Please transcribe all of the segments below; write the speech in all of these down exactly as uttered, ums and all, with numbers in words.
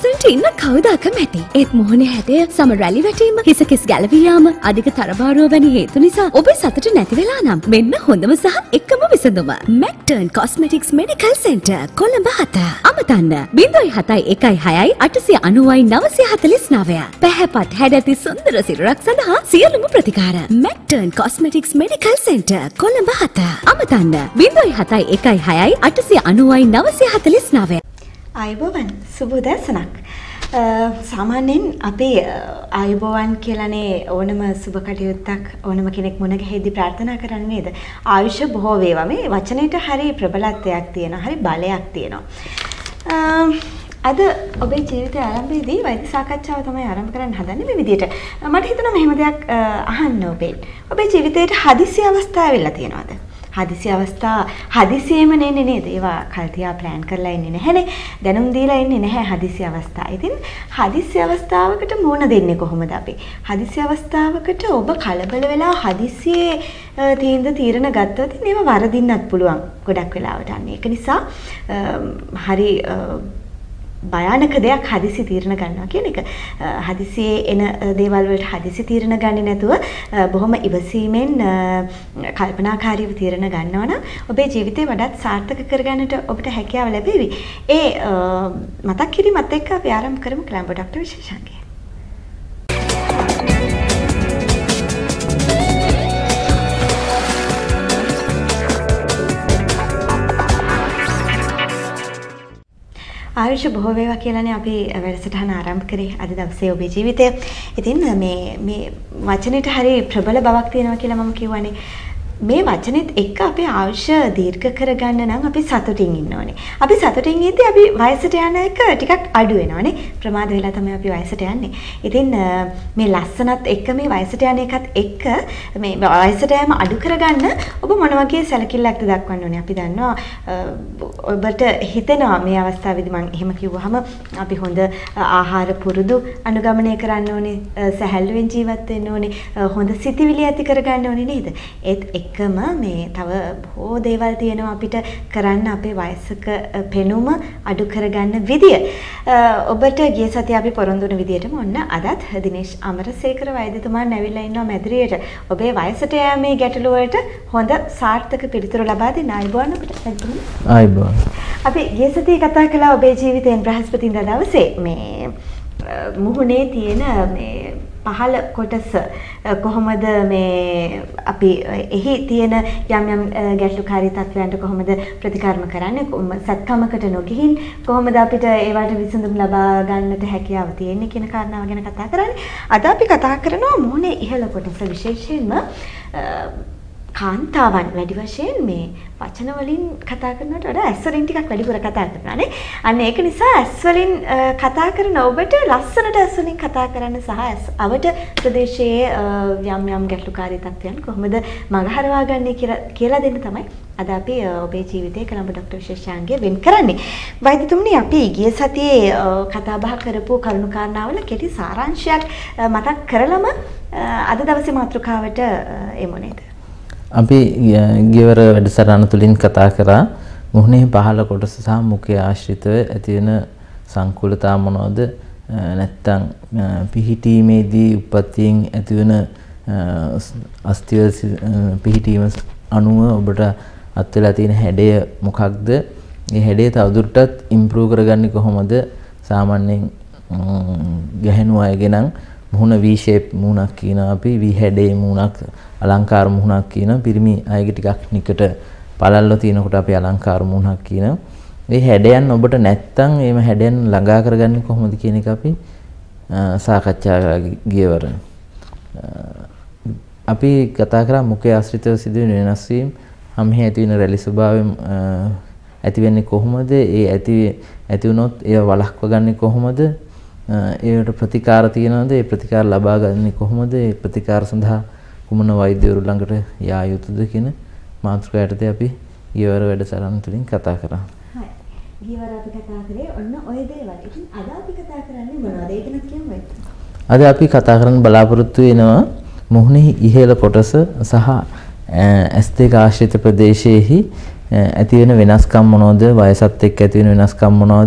ලස්සනට ඉන්න කවුද අකමැති? ඒත් මොහොනේ හැඩය, සම රැලි වැටීම, හිස කෙස් ගැලවී යාම, අධික තරබාරුව වැනි හේතු නිසා ඔබේ සතුට නැති වෙලා නම් මෙන්න හොඳම සහ එකම විසඳුම. Macturn Cosmetics Medical Center Colombo හත. අමතන්න ज़ीरो सात एक एक छह आठ नौ नौ नौ चार नौ. පැහැපත් හැඩැති සුන්දර සිරුරක් සඳහා සියලුම ප්‍රතිකාර. Macturn Cosmetics Medical Center Colombo හත. අමතන්න ज़ीरो सात एक एक छह आठ नौ नौ नौ चार नौ. ආයුබෝවන් සුබ උදෑසනක්. සාමාන්‍යයෙන් අපි ආයුබෝවන් කියලානේ ඕනම සුබ කටයුත්තක් ඕනම කෙනෙක් මුණ ගැහෙද්දී ප්‍රාර්ථනා කරන්නේ නේද? ආයුෂ බොහෝ වේවා. මේ වචනේට හරි ප්‍රබලත්වයක් තියෙනවා. හරි බලයක් තියෙනවා. අද ඔබේ ජීවිතය ආරම්භයේදී වෛද්‍ය සාකච්ඡාව තමයි ආරම්භ කරන්න හදන්නේ මේ විදිහට. මට හිතුණා මෙහෙම දෙයක් අහන්න ඔබෙන්. ඔබේ ජීවිතේට හදිසි අවස්ථා වෙලා තියෙනවද? හදිසි අවස්ථා හදිසියෙම නෙන්නේ නේද? ඒවා කල්තියා ප්ලෑන් කරලා ඉන්නේ නැහැනේ. දැනුම් දීලා ඉන්නේ නැහැ හදිසි අවස්ථා. ඉතින් හදිසි අවස්ථාවකට මුහුණ දෙන්නේ කොහොමද අපි? හදිසි අවස්ථාවකට ඔබ කලබල වෙලා හදිසියේ තීන්දුව තීරණ ගත්තොත් ඒවා වරදින්නත් පුළුවන් ගොඩක් වෙලාවට. අන්න ඒක නිසා හරි භයානක දෙයක් හදිසි තීරණ ගන්නවා කියන එක. හදිසියේ එන දේවල් වලට හදිසි තීරණ ගන්නේ නැතුව බොහොම ඉවසීමෙන් කල්පනාකාරීව තීරණ ගන්නවා නම් ඔබේ ජීවිතේ වඩාත් සාර්ථක කරගන්නට ඔබට හැකියාව ලැබෙවි. ඒ මතක් කිරීමත් එක්ක අපි ආරම්භ කරමු ක්ලැම්බෝ ඩොක්ටර් විශේෂාංගය. ආයුෂ බොහෝ වේවා කියලානේ අපි වැඩසටහන ආරම්භ කරේ අද දවසේ ඔබේ ජීවිතය. ඉතින් මේ මේ වචනෙට හරි ප්‍රබල බවක් තියෙනවා කියලා මම කියවනේ. මේ වචනේත් එක්ක අපේ ආයුෂ දීර්ඝ කරගන්න නම් අපි සතුටින් ඉන්න ඕනේ. අපි සතුටින් ඉද්දී අපි වයසට යන එක ටිකක් අඩු වෙනවානේ. ප්‍රමාද වෙලා තමයි අපි වයසට යන්නේ. ඉතින් මේ ලස්සනත් එක්ක මේ වයසට යන එකත් එක්ක මේ වයසට යෑම අඩු කරගන්න ඔබ මොන වගේ සැලකිල්ලක්ද දක්වන්න ඕනේ? අපි දන්නවා ඔබට හිතෙනවා මේ අවස්ථාවේදී මම එහෙම කිව්වහම අපි හොඳ ආහාර පුරුදු අනුගමනය කරන්න ඕනේ, සැහැල්ලුවෙන් ජීවත් වෙන්න ඕනේ, හොඳ සිතිවිලි ඇති කරගන්න ඕනේ නේද? ඒත් එකම මේ තව බොහෝ දේවල් තියෙනවා අපිට කරන්න අපේ වයසක පෙනුම අඩු කරගන්න විදිය. ඔබට ගිය සතිය අපි පොරොන්දු වුණ විදියටම ඔන්න අදත් දිනේෂ් අමරසේකර වෛද්‍යතුමාන් ඇවිල්ලා ඉන්නවා මැදිරියට. ඔබේ වයසට යෑමේ ගැටලු වලට හොඳ සාර්ථක පිළිතුරු ලබා දෙන්න ආයුබෝවන් අපිට වෛද්‍යතුමනි. ආයුබෝවන්. අපි ගිය සතියේ කතා කළා ඔබේ ජීවිතයෙන් බ්‍රහස්පතින්දා දවසේ මේ මුහුණේ තියෙන මේ පහළ කොටස කොහොමද මේ අපි එහි තියෙන යම් යම් ගැටලුකාරී තත්ත්වයන්ට කොහොමද ප්‍රතිකර්ම කරන්නේ, සත්කමකට නොගිහින් කොහොමද අපිට ඒවට විසඳුම් ලබා ගන්නට හැකියාව තියෙන්නේ කියන කාරණාව ගැන කතා කරන්නේ. අද අපි කතා කරනවා මුහුණේ ඉහළ කොටස, විශේෂයෙන්ම කාන්තාවන් වැඩි වශයෙන් මේ වචන වලින් කතා කරනවට වඩා ඇස් වලින් ටිකක් වැඩිපුර කතා කරනවානේ. අන්න ඒක නිසා ඇස් වලින් කතා කරන ඔබට ලස්සනට ඇස් වලින් කතා කරන්න සහ ඇස් අවට ප්‍රදේශයේ යම් යම් ගැටලුකාරී තත්ත්වයන් කොහොමද මගහරවා ගන්නේ කියලා කියලා දෙන්න තමයි අද අපි ඔබේ ජීවිතයේ ක්ලැම්බෝ ඩොක්ටර් විශේෂාංගය වෙන් කරන්නේ. වෛද්‍යතුමනි, අපි ගිය සතියේ කතා බහ කරපු කරුණු කාරණාවල කෙටි සාරාංශයක් මතක් කරලම අද දවසේ මාතෘකාවට එමු නේද? අපි ගියවර වැඩසටහන තුලින් කතා කරා මුහුණේ පහළ කොටස සහ මුඛය ආශ්‍රිතව ඇති වෙන සංකූලතා මොනවද, නැත්තම් පිහිටීමේදී උප්පත්තියෙන් ඇති වෙන අස්තිය පිහිටීම අනුව ඔබට අත් වෙලා තියෙන හැඩය මොකක්ද, මේ හැඩය තවදුරටත් ඉම්ප්‍රූව් කරගන්නේ කොහොමද? සාමාන්‍යයෙන් ගැහෙනු අයගේ නම් මුහුණ V shape මුහුණක් කියනවා අපි, V හැඩේ මුහුණක්, අලංකාර මුහුණක් කියනවා. පිරිමි අයගේ ටිකක් නිකට පළල්ව තියෙනකොට අපි අලංකාර මුහුණක් කියනවා. මේ හැඩයන් ඔබට නැත්තම් මේ හැඩයන් ළඟා කරගන්නේ කොහොමද කියන එක අපි සාකච්ඡා කරා ගියවර. අපි කතා කරා මුඛය ආශ්‍රිතව සිදුවෙන වෙනස් වීම, හැමෙහි ඇති වෙන රැලි ස්වභාවයෙන් ඇති වෙන්නේ කොහොමද? ඒ ඇති ඇති වුණොත් ඒව වළක්ව ගන්නේ කොහොමද? ඒකට ප්‍රතිකාර තියනවාද? ඒ ප්‍රතිකාර ලබා ගන්නේ කොහොමද? ඒ ප්‍රතිකාර සඳහා කුමන වෛද්‍යවරු ළඟට යා යුතුද කියන මාතෘකාවටද අපි ඊවර වැඩසටහන තුලින් කතා කරා. හරි. ඊවර අපි කතා කරේ ඔන්න ඔය දේවල්. ඉතින් අද අපි කතා කරන්නේ මොනවද? ඒක නත් කියමු. අද අපි කතා කරන්න බලාපොරොත්තු වෙනවා මුහුණේ ඉහළ කොටස සහ ඇස් දෙක ආශ්‍රිත ප්‍රදේශයේහි ඇති වෙන වෙනස්කම් මොනවද? වයසත් එක්ක ඇති වෙන වෙනස්කම් මොනවද?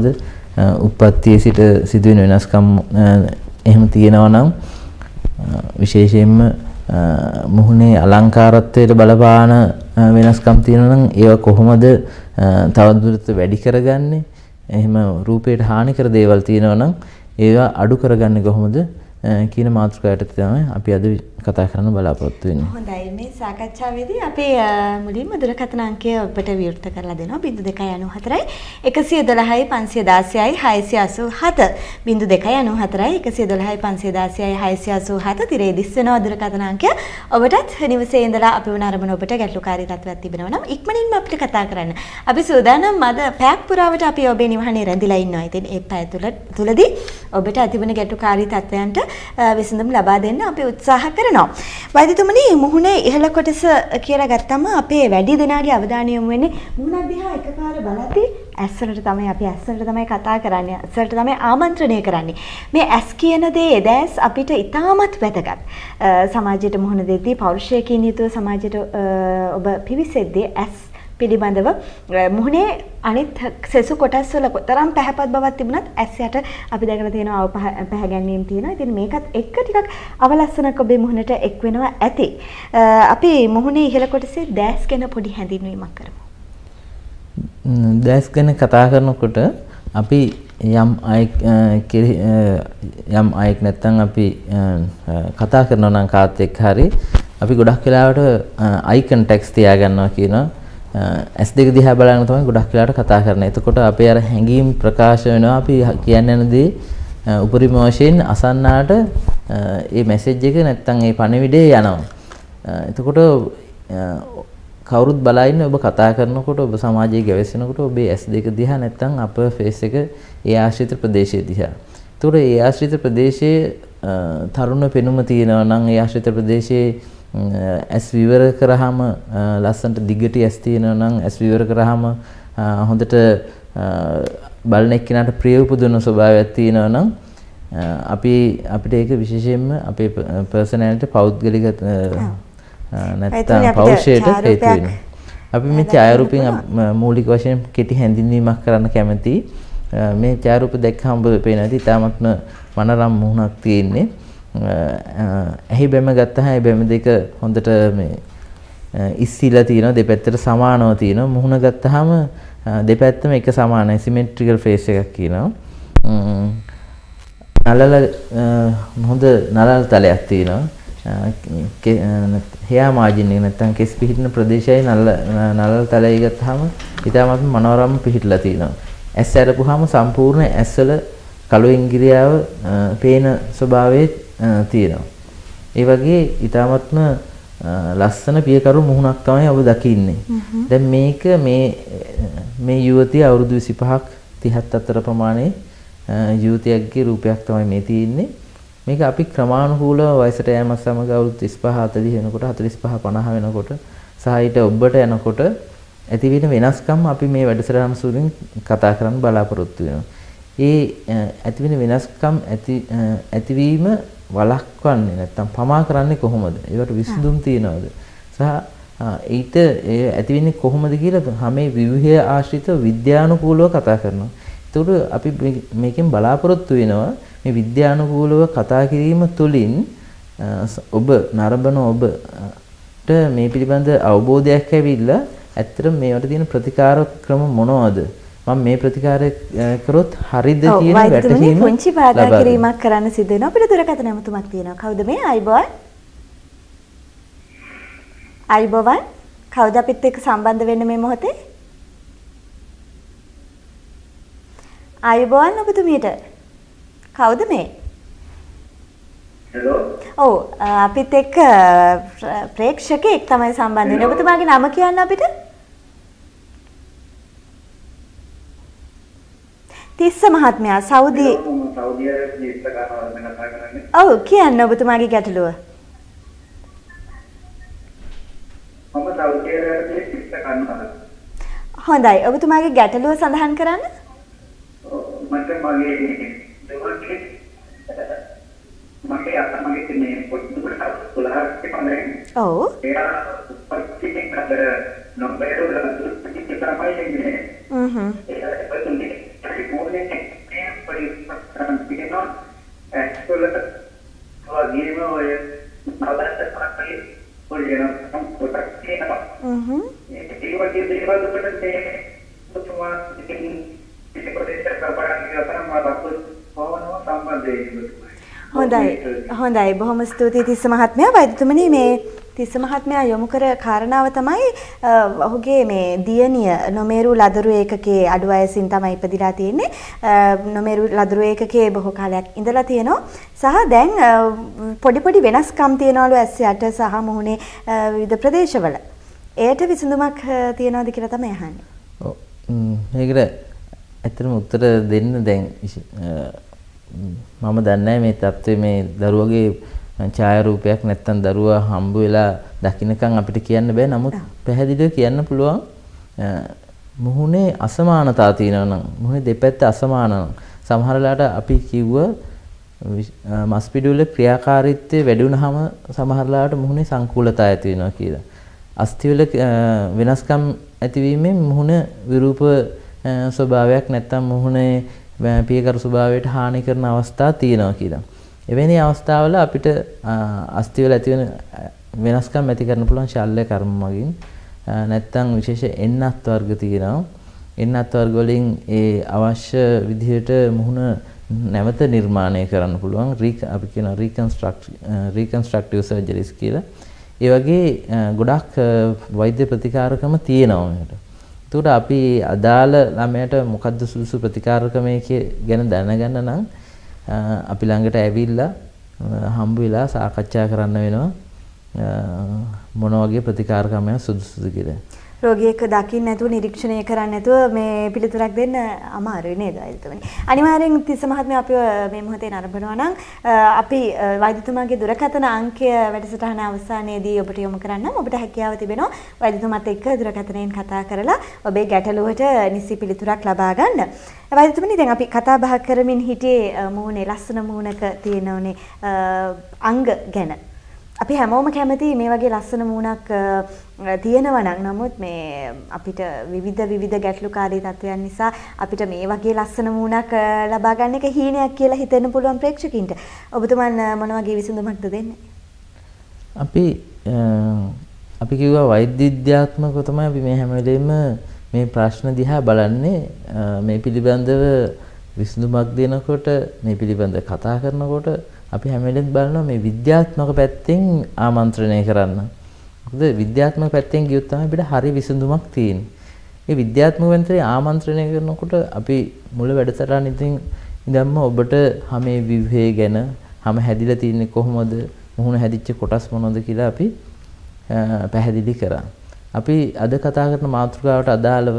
උප්පත්තියේ සිට සිදුවෙන වෙනස්කම් එහෙම තියෙනවා නම් විශේෂයෙන්ම මුහුණේ අලංකාරත්වයට බලපාන වෙනස්කම් තියෙනවා නම් ඒවා කොහොමද තවදුරටත් වැඩි කරගන්නේ? එහෙම රූපයට හානි කර දේවල් තියෙනවා නම් ඒවා අඩු කරගන්නේ කොහොමද කියන මාතෘකාවට තමයි අපි අද කතා කරන්න බලාපොරොත්තු වෙන්නේ. හොඳයි, මේ සාකච්ඡාවේදී අපි මුලින්ම දුරකථන අංකය ඔබට විවෘත කරලා දෙනවා. බිංදුව දෙකයි අනූ හතරයි එකසිය දොළහයි පන්සිය දාසයයි හයසිය අසූ හත. බිංදුව දෙකයි අනූ හතරයි එකසිය දොළහයි පන්සිය දාසයයි හයසිය අසූ හත. තිරේ දිස් වෙනවා දුරකථන අංකය. ඔබටත් නිවසේ ඉඳලා අපි වුණ අරමුණ ඔබට ගැටලුකාරී තත්ත්වයක් තිබෙනවා නම් ඉක්මනින්ම අපිට කතා කරන්න. අපි සූදානම් අද පැයක් පුරාවට අපි ඔබේ නිවහනේ රැඳිලා ඉන්නවා. ඉතින් ඒ පැය තුල තුලදී ඔබට ඇතිවන ගැටලුකාරී තත්ත්වයන්ට විසඳුම් ලබා දෙන්න අපි උත්සාහ කරනවා. වෛද්‍යතුමනි, මුහුණේ ඉහළ කොටස කියලා ගත්තම අපේ වැඩි දෙනාගේ අවධානය යොමු වෙන්නේ මුහුණ දිහා එකපාර බලද්දී ඇස් වලට තමයි අපි ඇස් වලට තමයි කතා කරන්නේ. ඇස් වලට තමයි ආමන්ත්‍රණය කරන්නේ. මේ ඇස් කියන දේ එදෑස් අපිට ඉතාමත් වැදගත්. සමාජයට මුහුණ දෙද්දී පෞරුෂයකින් යුතුව සමාජයට ඔබ පිවිසෙද්දී ඇස් පිළිබඳව මුහුණේ අනිත් සෙසු කොටස් වල කොතරම් පැහැපත් බවක් තිබුණත් ඇස් යට අපි දැකලා තියෙනවා අව පැහැගැන්වීම් තියෙනවා. ඉතින් මේකත් එක්ක ටිකක් අවලස්සනක් ඔබේ මුහුණට එක් වෙනවා ඇති. අපි මුහුණේ ඉහළ කොටසේ දැස් ගැන පොඩි හැඳින්වීමක් කරමු. දැස් ගැන කතා කරනකොට අපි යම් අයෙක් යම් අයෙක් නැත්තම් අපි කතා කරනවා නම් කාත් එක්ක හරි අපි ගොඩක් වෙලාවට අයි කන්ටැක්ට්ස් තියාගන්නවා කියනවා. ඇස් දෙක දිහා බලන තමයි ගොඩක් වෙලාවට කතා කරන්නේ. එතකොට අපේ අර හැඟීම් ප්‍රකාශ වෙනවා. අපි කියන්න යන දේ උපරිම වශයෙන් අසන්නාට ඒ මැසේජ් එක නැත්තම් ඒ පණිවිඩය යනවා. එතකොට කවුරුත් බලා ඉන්නේ ඔබ කතා කරනකොට ඔබ සමාජයේ ගැවෙසෙනකොට ඔබේ ඇස් දෙක දිහා නැත්තම් අප ෆේස් එක ඒ ආශ්‍රිත ප්‍රදේශයේ දිහා. එතකොට ඒ ආශ්‍රිත ප්‍රදේශයේ තරුණ පෙනුම තියෙනවා නම් ඒ ආශ්‍රිත ප්‍රදේශයේ ඇස් විවර කරාම ලස්සනට දිගට ඇස් තියෙනවා නම් ඇස් විවර කරාම හොඳට බලන එක්කිනාට ප්‍රිය උපදින ස්වභාවයක් තියෙනවා නම් අපි අපිට ඒක විශේෂයෙන්ම අපේ පර්සනැලිටි පෞද්ගලික නැත්තම් පෞරුෂයට හේතු වෙනවා. අපි මේ ඡායාරූපයෙන් මූලික වශයෙන් කෙටි හැඳින්වීමක් කරන්න කැමතියි. මේ ඡායාරූප දැක්කම ඔබ පේනවා ඉතින් තාමත්ම මනරම් මුහුණක් තියෙන්නේ. ඇහි බැම ගත්තාම ඒ බැම දෙක හොඳට මේ ඉස්සිලා තියෙනවා, දෙපැත්තට සමානව තියෙනවා. මුහුණ ගත්තාම දෙපැත්තම එක සමානයි, සිමෙට්‍රිකල් ෆේස් එකක් කියනවා. නලල හොඳ නලල තලයක් තියෙනවා. හෙයා මාජින් එක නැත්තම් කෙස් පිහිටින ප්‍රදේශයයි නලල නලල තලය ගත්තාම ඊටමත් මනෝරම පිහිටලා තියෙනවා. ඇස් අරපුවාම සම්පූර්ණ ඇස්වල කළු ඉංග්‍රියාව පේන ස්වභාවයේ තියෙනවා. ඒ වගේ ඊටාත්ම ලස්සන පියකරු මුහුණක් තමයි ඔබ දකින්නේ. දැන් මේක මේ මේ යුවතිය අවුරුදු විසිපහක් තිහක් අතර ප්‍රමාණයේ යුවතියක්ගේ රූපයක් තමයි මේ තියෙන්නේ. මේක අපි ක්‍රමානුකූලව වයසට යෑම සමග අවුරුදු තිස්පහ හතළිහ වෙනකොට හතළිස්පහ පනහ වෙනකොට සහ ඊට ඔබට යනකොට ඇති වෙන වෙනස්කම් අපි මේ වැඩසටහන සුළුෙන් කතා කරන්න බලාපොරොත්තු වෙනවා. ඒ ඇති වෙන වෙනස්කම් ඇති ඇතිවීම වළක්වන්නේ නැත්තම් පමා කරන්නේ කොහොමද? ඒකට විසඳුම් තියනවාද? සහ ඊට ඇති වෙන්නේ කොහොමද කියලා හැමේ විවිධ ආශ්‍රිත විද්‍යානුකූලව කතා කරනවා. ඒකට අපි මේකෙන් බලාපොරොත්තු වෙනවා මේ විද්‍යානුකූලව කතා කිරීම තුළින් ඔබ නරඹන ඔබට මේ පිළිබඳ අවබෝධයක් ඇවිල්ලා ඇත්තටම මේවට තියෙන ප්‍රතිකාර ක්‍රම මොනවද? මම මේ ප්‍රතිකාර කරොත් හරිද කියන වැටහීම පුංචි බාධා කිරීමක් කරන්න සිදු වෙනවා. අපිට දුරකථන නමතුමක් තියෙනවා. කවුද මේ? අයිබෝන්. අයිබෝන්. කවුද අපිත් එක්ක සම්බන්ධ වෙන්න මේ මොහොතේ? අයිබෝන් ඔබතුමියට. කවුද මේ? හෙලෝ. ඔව් අපිත් එක්ක ප්‍රේක්ෂකෙක් තමයි සම්බන්ධ වෙන්නේ. ඔබතුමාගේ නම කියන්න අපිට? තිස්ස මහත්මයා සෞදි සෞදි අරේබියේ ඉස්ස කරනවා මම කතා කරන්නේ. ඔව් කියන්න ඔබතුමාගේ ගැටලුව. මම සෞදි අරේබියේ ඉස්ස කරනවා. හොඳයි ඔබතුමාගේ ගැටලුව සඳහන් කරන්න. මට මගේ දෙවොල්ගේ මගේ අතමගේ තියෙන පොඩි පුළහක් තිබුණේ. ඔව්. එයා පරිච්ඡේදයෙන් අතර නොබේරෝ තමයි ඉන්නේ. හ්ම් හ්ම්. ඒක මොන්නේ ඇක්චුවලට වගේම ඔය නවදත් කරන්නේ ඔය නම් පොතක් තියෙනවා. හ්ම්. ඒ වගේ දේවල් වලට මේ පුතුමා ඉතින් ඉතින් පොතේ කරපරන් කියලා මම අපු පවනවා සම්බන්ධයෙන්. හොඳයි. හොඳයි. බොහොම ස්තුතියි තිස්ස මහත්මයා. වෛද්‍යතුමනි මේ තිස්ස මහත්මයා යොමු කර කාරණාව තමයි ඔහුගේ මේ දියණිය නොමේරු ලදරු ඒකකයේ අඩු වයසින් තමයි ඉපදිලා තියෙන්නේ. නොමේරු ලදරු ඒකකයේ බොහෝ කාලයක් ඉඳලා තියෙනවා. සහ දැන් පොඩි පොඩි වෙනස්කම් තියනවලු ඇස් යට සහ මුහුණේ විවිධ ප්‍රදේශවල. ඒකට විසඳුමක් තියනවද කියලා තමයි අහන්නේ. ඔව්. මේකට ඇත්තටම උත්තර දෙන්න දැන් මම දන්නේ මේ තත්ත්වයේ මේ දරුවගේ ඡායාරූපයක් නැත්තම් දරුවා හම්බ වෙලා දකින්නකම් අපිට කියන්න බෑ. නමුත් පැහැදිලිව කියන්න පුළුවන් මුහුණේ අසමානතා තියෙනවා නම් මුහුණේ දෙපැත්ත අසමාන නම් සමහර වෙලාවට අපි කිව්ව මස්පිඩුවල ක්‍රියාකාරීත්වය වැඩි වුණාම සමහර වෙලාවට මුහුණේ සංකූලතා ඇති වෙනවා කියලා. අස්ථිවල වෙනස්කම් ඇතිවීමෙන් මුහුණ විරූප ස්වභාවයක් නැත්තම් මුහුණේ පියකරු ස්වභාවයට හානි කරන අවස්ථා තියෙනවා කියලා. එවැනි අවස්ථාවල අපිට අස්ථිවල ඇති වෙන වෙනස්කම් ඇති කරන්න පුළුවන් ශල්‍ය කර්ම මගින් නැත්තම් විශේෂ එන්නත් වර්ග තියෙනවා. එන්නත් වර්ග වලින් ඒ අවශ්‍ය විදිහට මුහුණ නැවත නිර්මාණය කරන්න පුළුවන්. අපි කියනවා රීකන්ස්ට්‍රක්ට් රීකන්ස්ට්‍රක්ටිව් සර්ජරිස් කියලා. ඒ වගේ ගොඩක් වෛද්‍ය ප්‍රතිකාරකම තියෙනවා මේකට. ඒකට අපි අදාළ ළමයට මොකද්ද සුදුසු ප්‍රතිකාරකමේ ගැන දැනගන්න නම් අපි ළඟට ඇවිල්ලා හම්බ වෙලා සාකච්ඡා කරන්න වෙනවා මොන වගේ ප්‍රතිකාරකමක් සුදුසුද කියලා. රෝගියෙක් දකින්න නැතුව නිරීක්ෂණය කරන්න නැතුව මේ පිළිතුරක් දෙන්න අමාරුයි නේද වෛද්‍යතුමනි? අනිවාර්යෙන් තිස්ස මහත්මයා අපිව මේ මොහොතේ නරඹනවා නම් අපි වෛද්‍යතුමාගේ දුරකථන අංකය වැඩසටහන අවසානයේදී ඔබට යොමු කරන්නම්. ඔබට හැකියාව තිබෙනවා වෛද්‍යතුමාත් එක්ක දුරකථනයෙන් කතා කරලා ඔබේ ගැටලුවට නිසි පිළිතුරක් ලබා ගන්න. වෛද්‍යතුමනි දැන් අපි කතා බහ කරමින් හිටියේ මුහුණේ ලස්සන මුහුණක තියෙනෝනේ අංග ගැන. අපි හැමෝම කැමති මේ වගේ ලස්සන මූණක් තියෙනවා නම් නමුත් මේ අපිට විවිධ විවිධ ගැටලුකාරී තත්ත්වයන් නිසා අපිට මේ වගේ ලස්සන මූණක් ලබා ගන්න එක හීනයක් කියලා හිතෙන්න පුළුවන් ප්‍රේක්ෂකින්ට. ඔබතුමන් මොන වගේ විසඳුමක්ද දෙන්නේ? අපි අපි කිව්වා වෛද්‍ය විද්‍යාත්මකව තමයි අපි මේ හැම වෙලෙම මේ ප්‍රශ්න දිහා බලන්නේ. මේ පිළිබඳව විසඳුමක් දෙනකොට මේ පිළිබඳව කතා කරනකොට අපි හැම වෙලෙම බලනවා මේ විද්‍යාත්මක පැත්තෙන් ආමන්ත්‍රණය කරන්න. මොකද විද්‍යාත්මක පැත්තෙන් ගියොත් තමයි අපිට හරි විසඳුමක් තියෙන්නේ. ඒ විද්‍යාත්මක පැත්තේ ආමන්ත්‍රණය කරනකොට අපි මුල වැඩසටහන ඉතින් ඉඳන්ම ඔබට හැමේ විවහේ ගැන හැම හැදිලා තින්නේ කොහොමද මුහුණ හැදිච්ච කොටස් මොනවද කියලා අපි පැහැදිලි කරා. අපි අද කතා කරන මාතෘකාවට අදාළව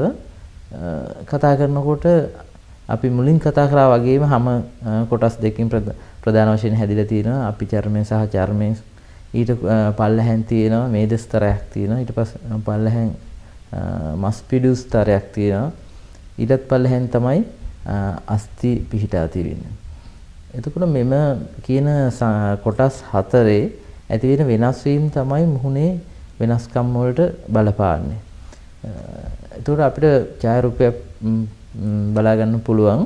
කතා කරනකොට අපි මුලින් කතා කරා වගේම හැම කොටස් දෙකකින් ප්‍රධාන වශයෙන් හැදිලා තියෙනවා. අපි චර්මය සහ චර්මය ඊට පල්ලෙහෙන් තියෙනවා මේද ස්තරයක් තියෙනවා. ඊට පස්සේ පල්ලෙහෙන් මස්පිඩු ස්තරයක් තියෙනවා. ඊටත් පල්ලෙහෙන් තමයි අස්ථි පිහිටා තියෙන්නේ. එතකොට මෙම කියන කොටස් හතරේ ඇති වෙන වෙනස් වීම තමයි මුහුණේ වෙනස්කම් වලට බලපාන්නේ. එතකොට අපිට ඡායාරූපයක් බලා ගන්න පුළුවන්.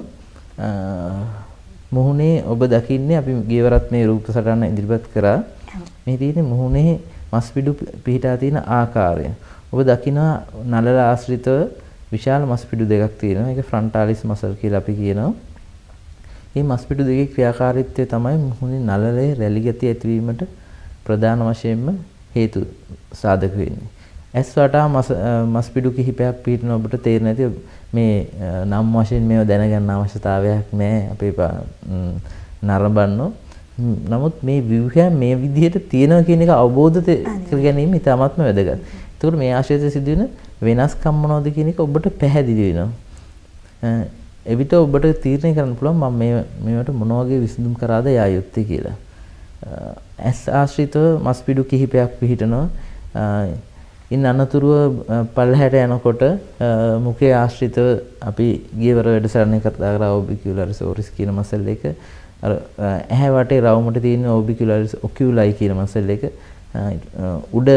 මුහුණේ ඔබ දකින්නේ අපි ගියවරත් මේ රූප සටහන ඉදිරිපත් කරා. මේ තියෙන්නේ මුහුණේ මස්පිඩු පිහිටා තියෙන ආකාරය. ඔබ දකිනවා නළල ආශ්‍රිතව විශාල මස්පිඩු දෙකක් තියෙනවා. ඒක ෆ්‍රන්ටාලිස් මසල් කියලා අපි කියනවා. මේ මස්පිඩු දෙකේ ක්‍රියාකාරීත්වය තමයි මුහුණේ නළලේ රැලි ගතිය ඇතිවීමට ප්‍රධාන වශයෙන්ම හේතු සාධක වෙන්නේ. ඇස් වටා මස්පිඩු කිහිපයක් පිටින ඔබට තේරෙන්නේ නැති මේ නම් වශයෙන් මේව දැනගන්න අවශ්‍යතාවයක් නැහැ අපේ නරඹන්න. නමුත් මේ ව්‍යුහය මේ විදිහට තියෙනවා කියන එක අවබෝධ කර ගැනීම ඉතාමත්ම වැදගත්. ඒකට මේ ආශ්‍රිතව සිදුවෙන වෙනස්කම් මොනවද කියන එක ඔබට පැහැදිලි වෙනවා. එවිට ඔබට තීරණය කරන්න පුළුවන් මම මේ මේවට මොන වගේ විසඳුම් කරාද යා යුත්තේ කියලා. ඇස් ආශ්‍රිතව මස්පිඩු කිහිපයක් පිහිටනවා. ඉන් අනතුරුව පල්ලහැට යනකොට මුඛයේ ආශ්‍රිතව අපි ගියවර වැඩසටහනේ කතා කරා ඔබිකියුලරිස් ඕරිස් කියන මසල් එක අර ඇහැ වටේ රවුමට තියෙන ඔබිකියුලරිස් ඔකියුලයි කියන මසල් එක උඩ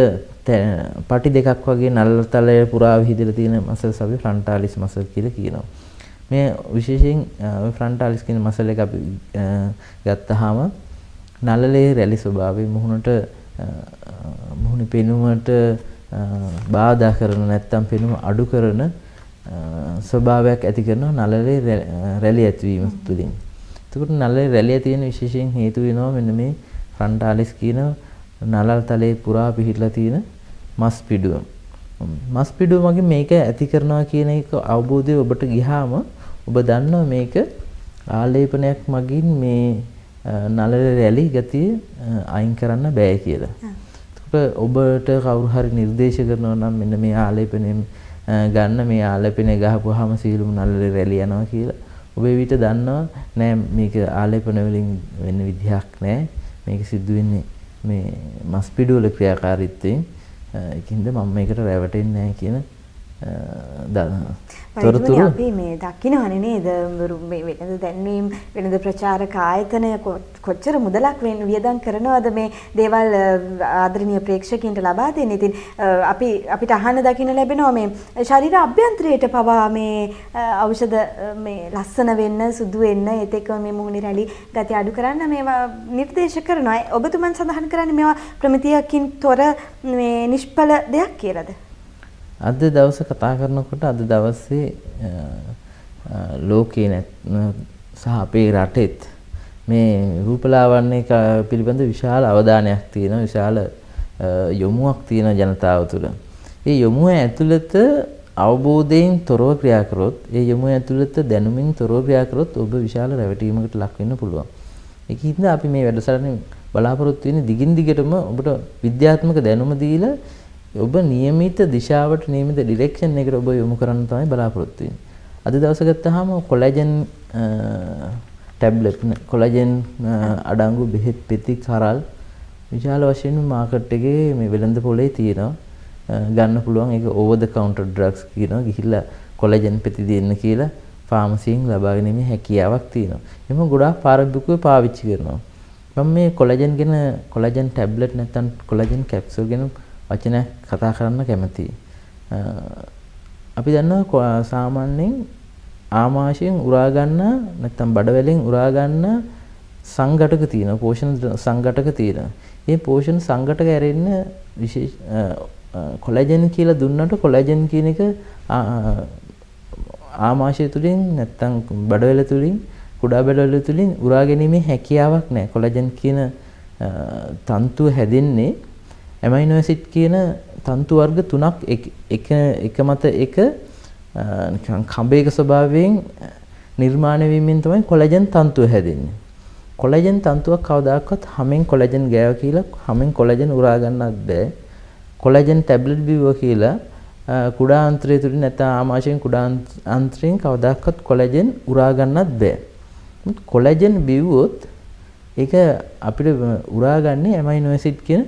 පටි දෙකක් වගේ නළල තලය පුරා විහිදලා තියෙන මසල්ස් අපි ෆ්‍රන්ටාලිස් මසල් කියලා කියනවා. මේ විශේෂයෙන් ෆ්‍රන්ටාලිස් කියන මසල් එක අපි ගත්තාම නළලේ රැලි ස්වභාවය මුහුණට මුහුණේ පෙනුමට බාධා කරන නැත්නම් පෙනුම අඩු කරන ස්වභාවයක් ඇති කරන නළලේ රැලි ඇතිවීම තුළින්. එතකොට නළලේ රැලි ඇති වෙන විශේෂයෙන් හේතු වෙනවා මෙන්න මේ ෆ්‍රන්ටාලිස් කියන නළල් තලයේ පුරා පිහිටලා තියෙන මස් පිඩුව. මස් පිඩුව මගින් මේක ඇති කරනවා කියන එක අවබෝධය ඔබට ගියාම ඔබ දන්නවා මේක ආලේපනයක් මගින් මේ නළලේ රැලි ගතිය අයින් කරන්න බෑ කියලා. එතකොට ඔබට කවුරු හරි නිර්දේශ කරනවා නම් මෙන්න මේ ආලේපනයෙන් ගන්න මේ ආලේපනය ගහපුවාම සීලුම නළලේ රැලි යනවා කියලා. ඔබ ඒ විදිහට දන්නවා නෑ මේක ආලේපන වලින් වෙන විදිහක් නෑ. මේක සිද්ධ වෙන්නේ මේ මස් පිඩුවල ක්‍රියාකාරීත්වයෙන්. ඒකින්ද මම මේකට රැවටෙන්නේ නැහැ කියන තොරතුරු අපි මේ දකින්නවනේ නේද මේ වෙනද දැන්වීම වෙනද ප්‍රචාරක ආයතන කොච්චර මුදලක් වෙන වියදම් කරනවද මේ දේවල් ආදරණීය ප්‍රේක්ෂකයන්ට ලබා දෙන්න. ඉතින් අපි අපිට අහන්න දකින්න ලැබෙනවා මේ ශරීර අභ්‍යන්තරයට පවා මේ ඖෂධ මේ ලස්සන වෙන්න සුදු වෙන්න ඒත් එක්කම මේ මුහුණේ රැලි ගති අඩු කරන්න මේවා නිර්දේශ කරනවා. ඔබතුමන් සඳහන් කරන්නේ මේවා ප්‍රමිතියකින් තොර මේ නිෂ්ඵල දෙයක් කියලාද? අද දවසේ කතා කරනකොට අද දවසේ ලෝකේ සහ අපේ රටෙත් මේ රූපලාවන්‍ය පිළිබඳ විශාල අවධානයක් තියෙනවා, විශාල යොමුවක් තියෙන ජනතාව තුළ. ඒ යොමුව ඇතුළත අවබෝධයෙන් තොරව ක්‍රියා කරොත්, ඒ යොමුව ඇතුළත දැනුමින් තොරව ක්‍රියා කරොත් ඔබ විශාල රැවටීමකට ලක් වෙන්න පුළුවන්. ඒකින්ද අපි මේ වැඩසටහනේ බලාපොරොත්තු වෙන්නේ දිගින් දිගටම ඔබට විද්‍යාත්මක දැනුම දීලා ඔබ නියමිත දිශාවට නියමිත ඩිරෙක්ෂන් එකට ඔබ යොමු කරන්න තමයි බලාපොරොත්තු වෙන්නේ. අද දවසේ ගත්තාම කොලජන් ටැබ්ලට් කොලජන් අඩංගු බෙහෙත් පෙති කරල් විශාල වශයෙන් මාකට් එකේ මේ වෙළඳ පොලේ තියෙනවා. ගන්න පුළුවන්. ඒක ඕවර් ද කවුන්ටර් ඩ්‍රග්ස් කියනවා. ගිහිල්ලා කොලජන් පෙති දෙන්න කියලා ෆාමසියෙන් ලබා ගැනීමේ හැකියාවක් තියෙනවා. එහම ගොඩාක් පාරමිතිකව පාවිච්චි කරනවා. මම මේ කොලජන් ගැන කොලජන් ටැබ්ලට් නැත්නම් කොලජන් කැප්සූල් ගැන වචනයක් කතා කරන්න කැමතියි. අපි දන්නවා සාමාන්‍යයෙන් ආමාශයෙන් උරා ගන්න නැත්නම් බඩවැලෙන් උරා ගන්න සංඝටක තියෙනවා, පෝෂණ සංඝටක තියෙනවා. මේ පෝෂණ සංඝටක ඇරෙන්න විශේෂ කොලජන් කියලා දුන්නට කොලජන් කියන එක ආමාශය තුලින් නැත්නම් බඩවැල තුලින් කුඩා බඩවැල තුලින් උරා ගැනීමේ හැකියාවක් නැහැ. කොලජන් කියන තන්තුව හැදෙන්නේ ඇමයිනෝ ඇසිඩ් කියන තන්තු වර්ග තුනක් එක එක මත එක නිකන් කඹයක ස්වභාවයෙන් නිර්මාණය වීමෙන් තමයි කොලජන් තන්තුව හැදෙන්නේ. කොලජන් තන්තුවක් කවදාකවත් හැමෙන් කොලජන් ගෑව කියලා හැමෙන් කොලජන් උරා ගන්නත් බෑ. කොලජන් ටැබ්ලට් බිව්වා කියලා කුඩා අන්ත්‍රය තුලින් නැත්නම් ආමාශයෙන් කුඩා අන්ත්‍රයෙන් කවදාකවත් කොලජන් උරා ගන්නත් බෑ. කොලජන් බිව්වොත් ඒක අපිට උරා ගන්නේ ඇමයිනෝ ඇසිඩ් කියන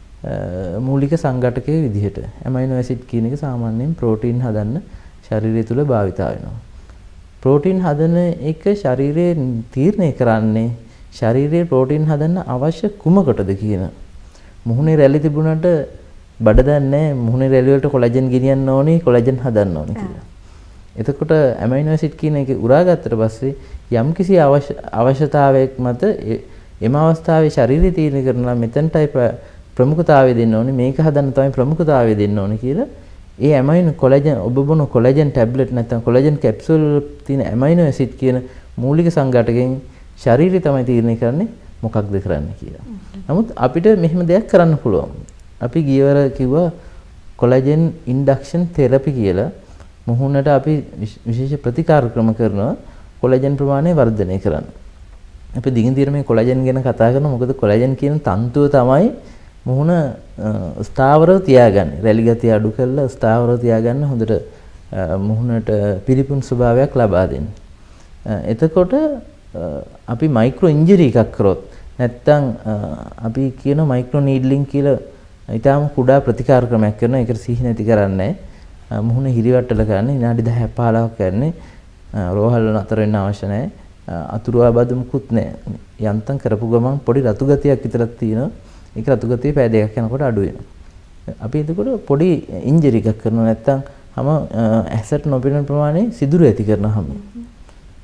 මූලික සංඝටකයේ විදිහට. ඇමයිනෝ ඇසිඩ් කියන එක සාමාන්‍යයෙන් ප්‍රෝටීන් හදන්න ශරීරය තුල භාවිතා වෙනවා. ප්‍රෝටීන් හදන එක ශරීරයේ තීරණය කරන්නේ ශරීරයේ ප්‍රෝටීන් හදන්න අවශ්‍ය කුමකටද කියන. මුහුණේ රැලි තිබුණාට බඩ දන්නේ මුහුණේ රැලි වලට කොලජන් ගෙනියන්න ඕනේ, කොලජන් හදන්න ඕනේ කියලා. එතකොට ඇමයිනෝ ඇසිඩ් කියන එක උරා ගත්තට පස්සේ යම්කිසි අවශ්‍යතාවයක් මත එම අවස්ථාවේ ශරීරය තීරණය කරනවා මෙතනටයි ප්‍රමුඛතාවය දෙන්න ඕනේ, මේක හදන්න තමයි ප්‍රමුඛතාවය දෙන්න ඕනේ කියලා. ඒ ඇමයිනෝ කොලජන් ඔබ බොන කොලජන් ටැබ්ලට් නැත්නම් කොලජන් කැප්සූල් තියෙන ඇමයිනෝ ඇසිඩ් කියන මූලික සංඝටකයෙන් ශරීරය තමයි තීරණය කරන්නේ මොකක්ද කරන්න කියලා. නමුත් අපිට මෙහෙම දෙයක් කරන්න පුළුවන්. අපි ගියවර කිව්වා කොලජන් ඉන්ඩක්ෂන් තෙරපි කියලා. මුහුණට අපි විශේෂ ප්‍රතිකාර ක්‍රම කරනවා කොලජන් ප්‍රමාණය වර්ධනය කරන්න. අපි දිගින් දිගට මේ කොලජන් ගැන කතා කරනවා. මොකද කොලජන් කියන තන්තුව තමයි මුහුණ ස්ථාවරව තියාගන්නේ. රැලි ගතිය අඩු කරලා ස්ථාවරව තියාගන්න හොඳට මුහුණට පිළිපුන් ස්වභාවයක් ලබා දෙන්න. එතකොට අපි මයික්‍රෝ ඉන්ජරි එකක් කරොත් නැත්තම් අපි කියන මයික්‍රෝ නීඩ්ලින් කියලා ඊටාම කුඩා ප්‍රතිකාර ක්‍රමයක් කරනවා. ඒකට සිහි නැති කරන්නේ මුහුණ හිරිවට්ටල කරන්නේ විනාඩි දහ පහළොවක් කරන්නේ. රෝහල් නතර වෙන්න අවශ්‍ය නැහැ. අතුරු ආබාධ මුකුත් නැහැ. යන්තම් කරපු ගමන් පොඩි රතු ගතියක් විතරක් තියෙනවා. ඒක රතු ගතිය පැය දෙකක් යනකොට අඩු වෙනවා. අපි එතකොට පොඩි ඉන්ජරි එකක් කරනවා නැත්තම් හැම ඇසට් නොපෙනෙන ප්‍රමාණය සිදුරු ඇති කරනවා හැම.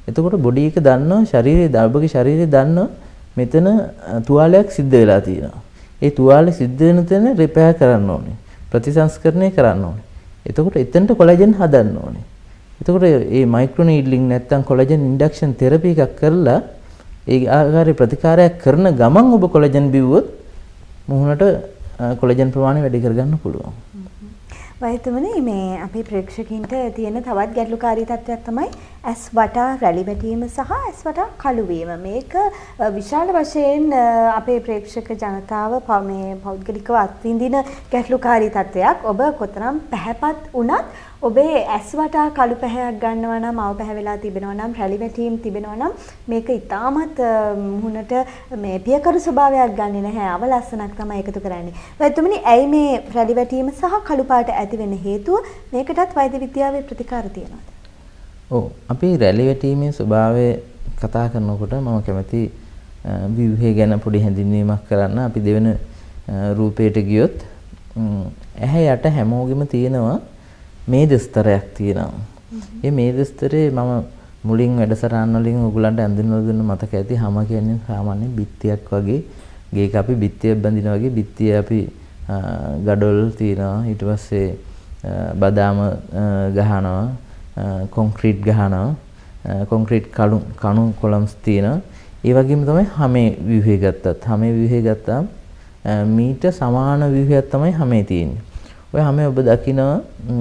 එතකොට බොඩි එක දන්නවා ශරීරයේ ඔබගේ ශරීරය දන්නවා මෙතන තුවාලයක් සිද්ධ වෙලා තියෙනවා. ඒ තුවාලේ සිද්ධ වෙන තැන රිපෙයාර් කරන්න ඕනේ. ප්‍රතිසංස්කරණය කරන්න ඕනේ. එතකොට එතනට කොලජන් හදන්න ඕනේ. එතකොට මේ මයික්‍රෝ නීඩ්ලින් නැත්තම් කොලජන් ඉන්ඩක්ෂන් තෙරපි එකක් කරලා ඒ ආකාරයේ ප්‍රතිකාරයක් කරන ගමන් ඔබ කොලජන් බිව්වොත් මුහුණට කොලජන් ප්‍රමාණය වැඩි කරගන්න පුළුවන්. වෛද්‍යතුමනි මේ අපේ ප්‍රේක්ෂකින්ට තියෙන තවත් ගැටලුකාරී තත්ත්වයක් තමයි ඇස් වටා රැලි වැටීම සහ ඇස් වටා කළු වීම. මේක විශාල වශයෙන් අපේ ප්‍රේක්ෂක ජනතාව මේ පෞද්ගලිකව අත්විඳින ගැටලුකාරී තත්ත්වයක්. ඔබ කොතරම් පැහැපත් වුණත් ඔබේ ඇස් වටා කළු පැහැයක් ගන්නවා නම් අව පැහැ වෙලා තිබෙනවා නම් රැලි වැටීම් තිබෙනවා නම් මේක ඉතාමත් මුහුණට මේ පියකරු ස්වභාවයක් ගන්නෙ නැහැ. අවලස්සනක් තමයි එකතු කරන්නේ. වෛද්‍යතුමනි ඇයි මේ රැලි වැටීම සහ කළු පාට ඇති වෙන හේතුව? මේකටත් වෛද්‍ය විද්‍යාවේ ප්‍රතිකාර තියෙනවද? ඔව් අපි රැලි වැටීමේ ස්වභාවය කතා කරනකොට මම කැමති ව්‍යුහය ගැන පොඩි හැඳින්වීමක් කරන්න. අපි දෙවෙන රූපයට ගියොත් ඇහැ යට හැමෝගෙම තියෙනවා මේද ස්තරයක් තියෙනවා. මේ මේද ස්තරේ මම මුලින් වැඩසටහන් වලින් ඔයගලන්ට අඳිනවල දුන්න මතක ඇති. හැම කියන්නේ සාමාන්‍ය බිත්තියක් වගේ. ගේක අපි බිත්තියක් බඳිනා වගේ බිත්තිය අපි ගඩොල් තියනවා. ඊට පස්සේ බදාම ගහනවා. කොන්ක්‍රීට් ගහනවා. කොන්ක්‍රීට් කණු කණු කොලම්ස් තියෙනවා. ඒ වගේම තමයි හැමේ ව්‍යුහය ගත්තත් හැමේ ව්‍යුහය ගත්තාම මීට සමාන ව්‍යුහයක් තමයි හැමේ තියෙන්නේ. ඔය හැමේ ඔබ දකිනවා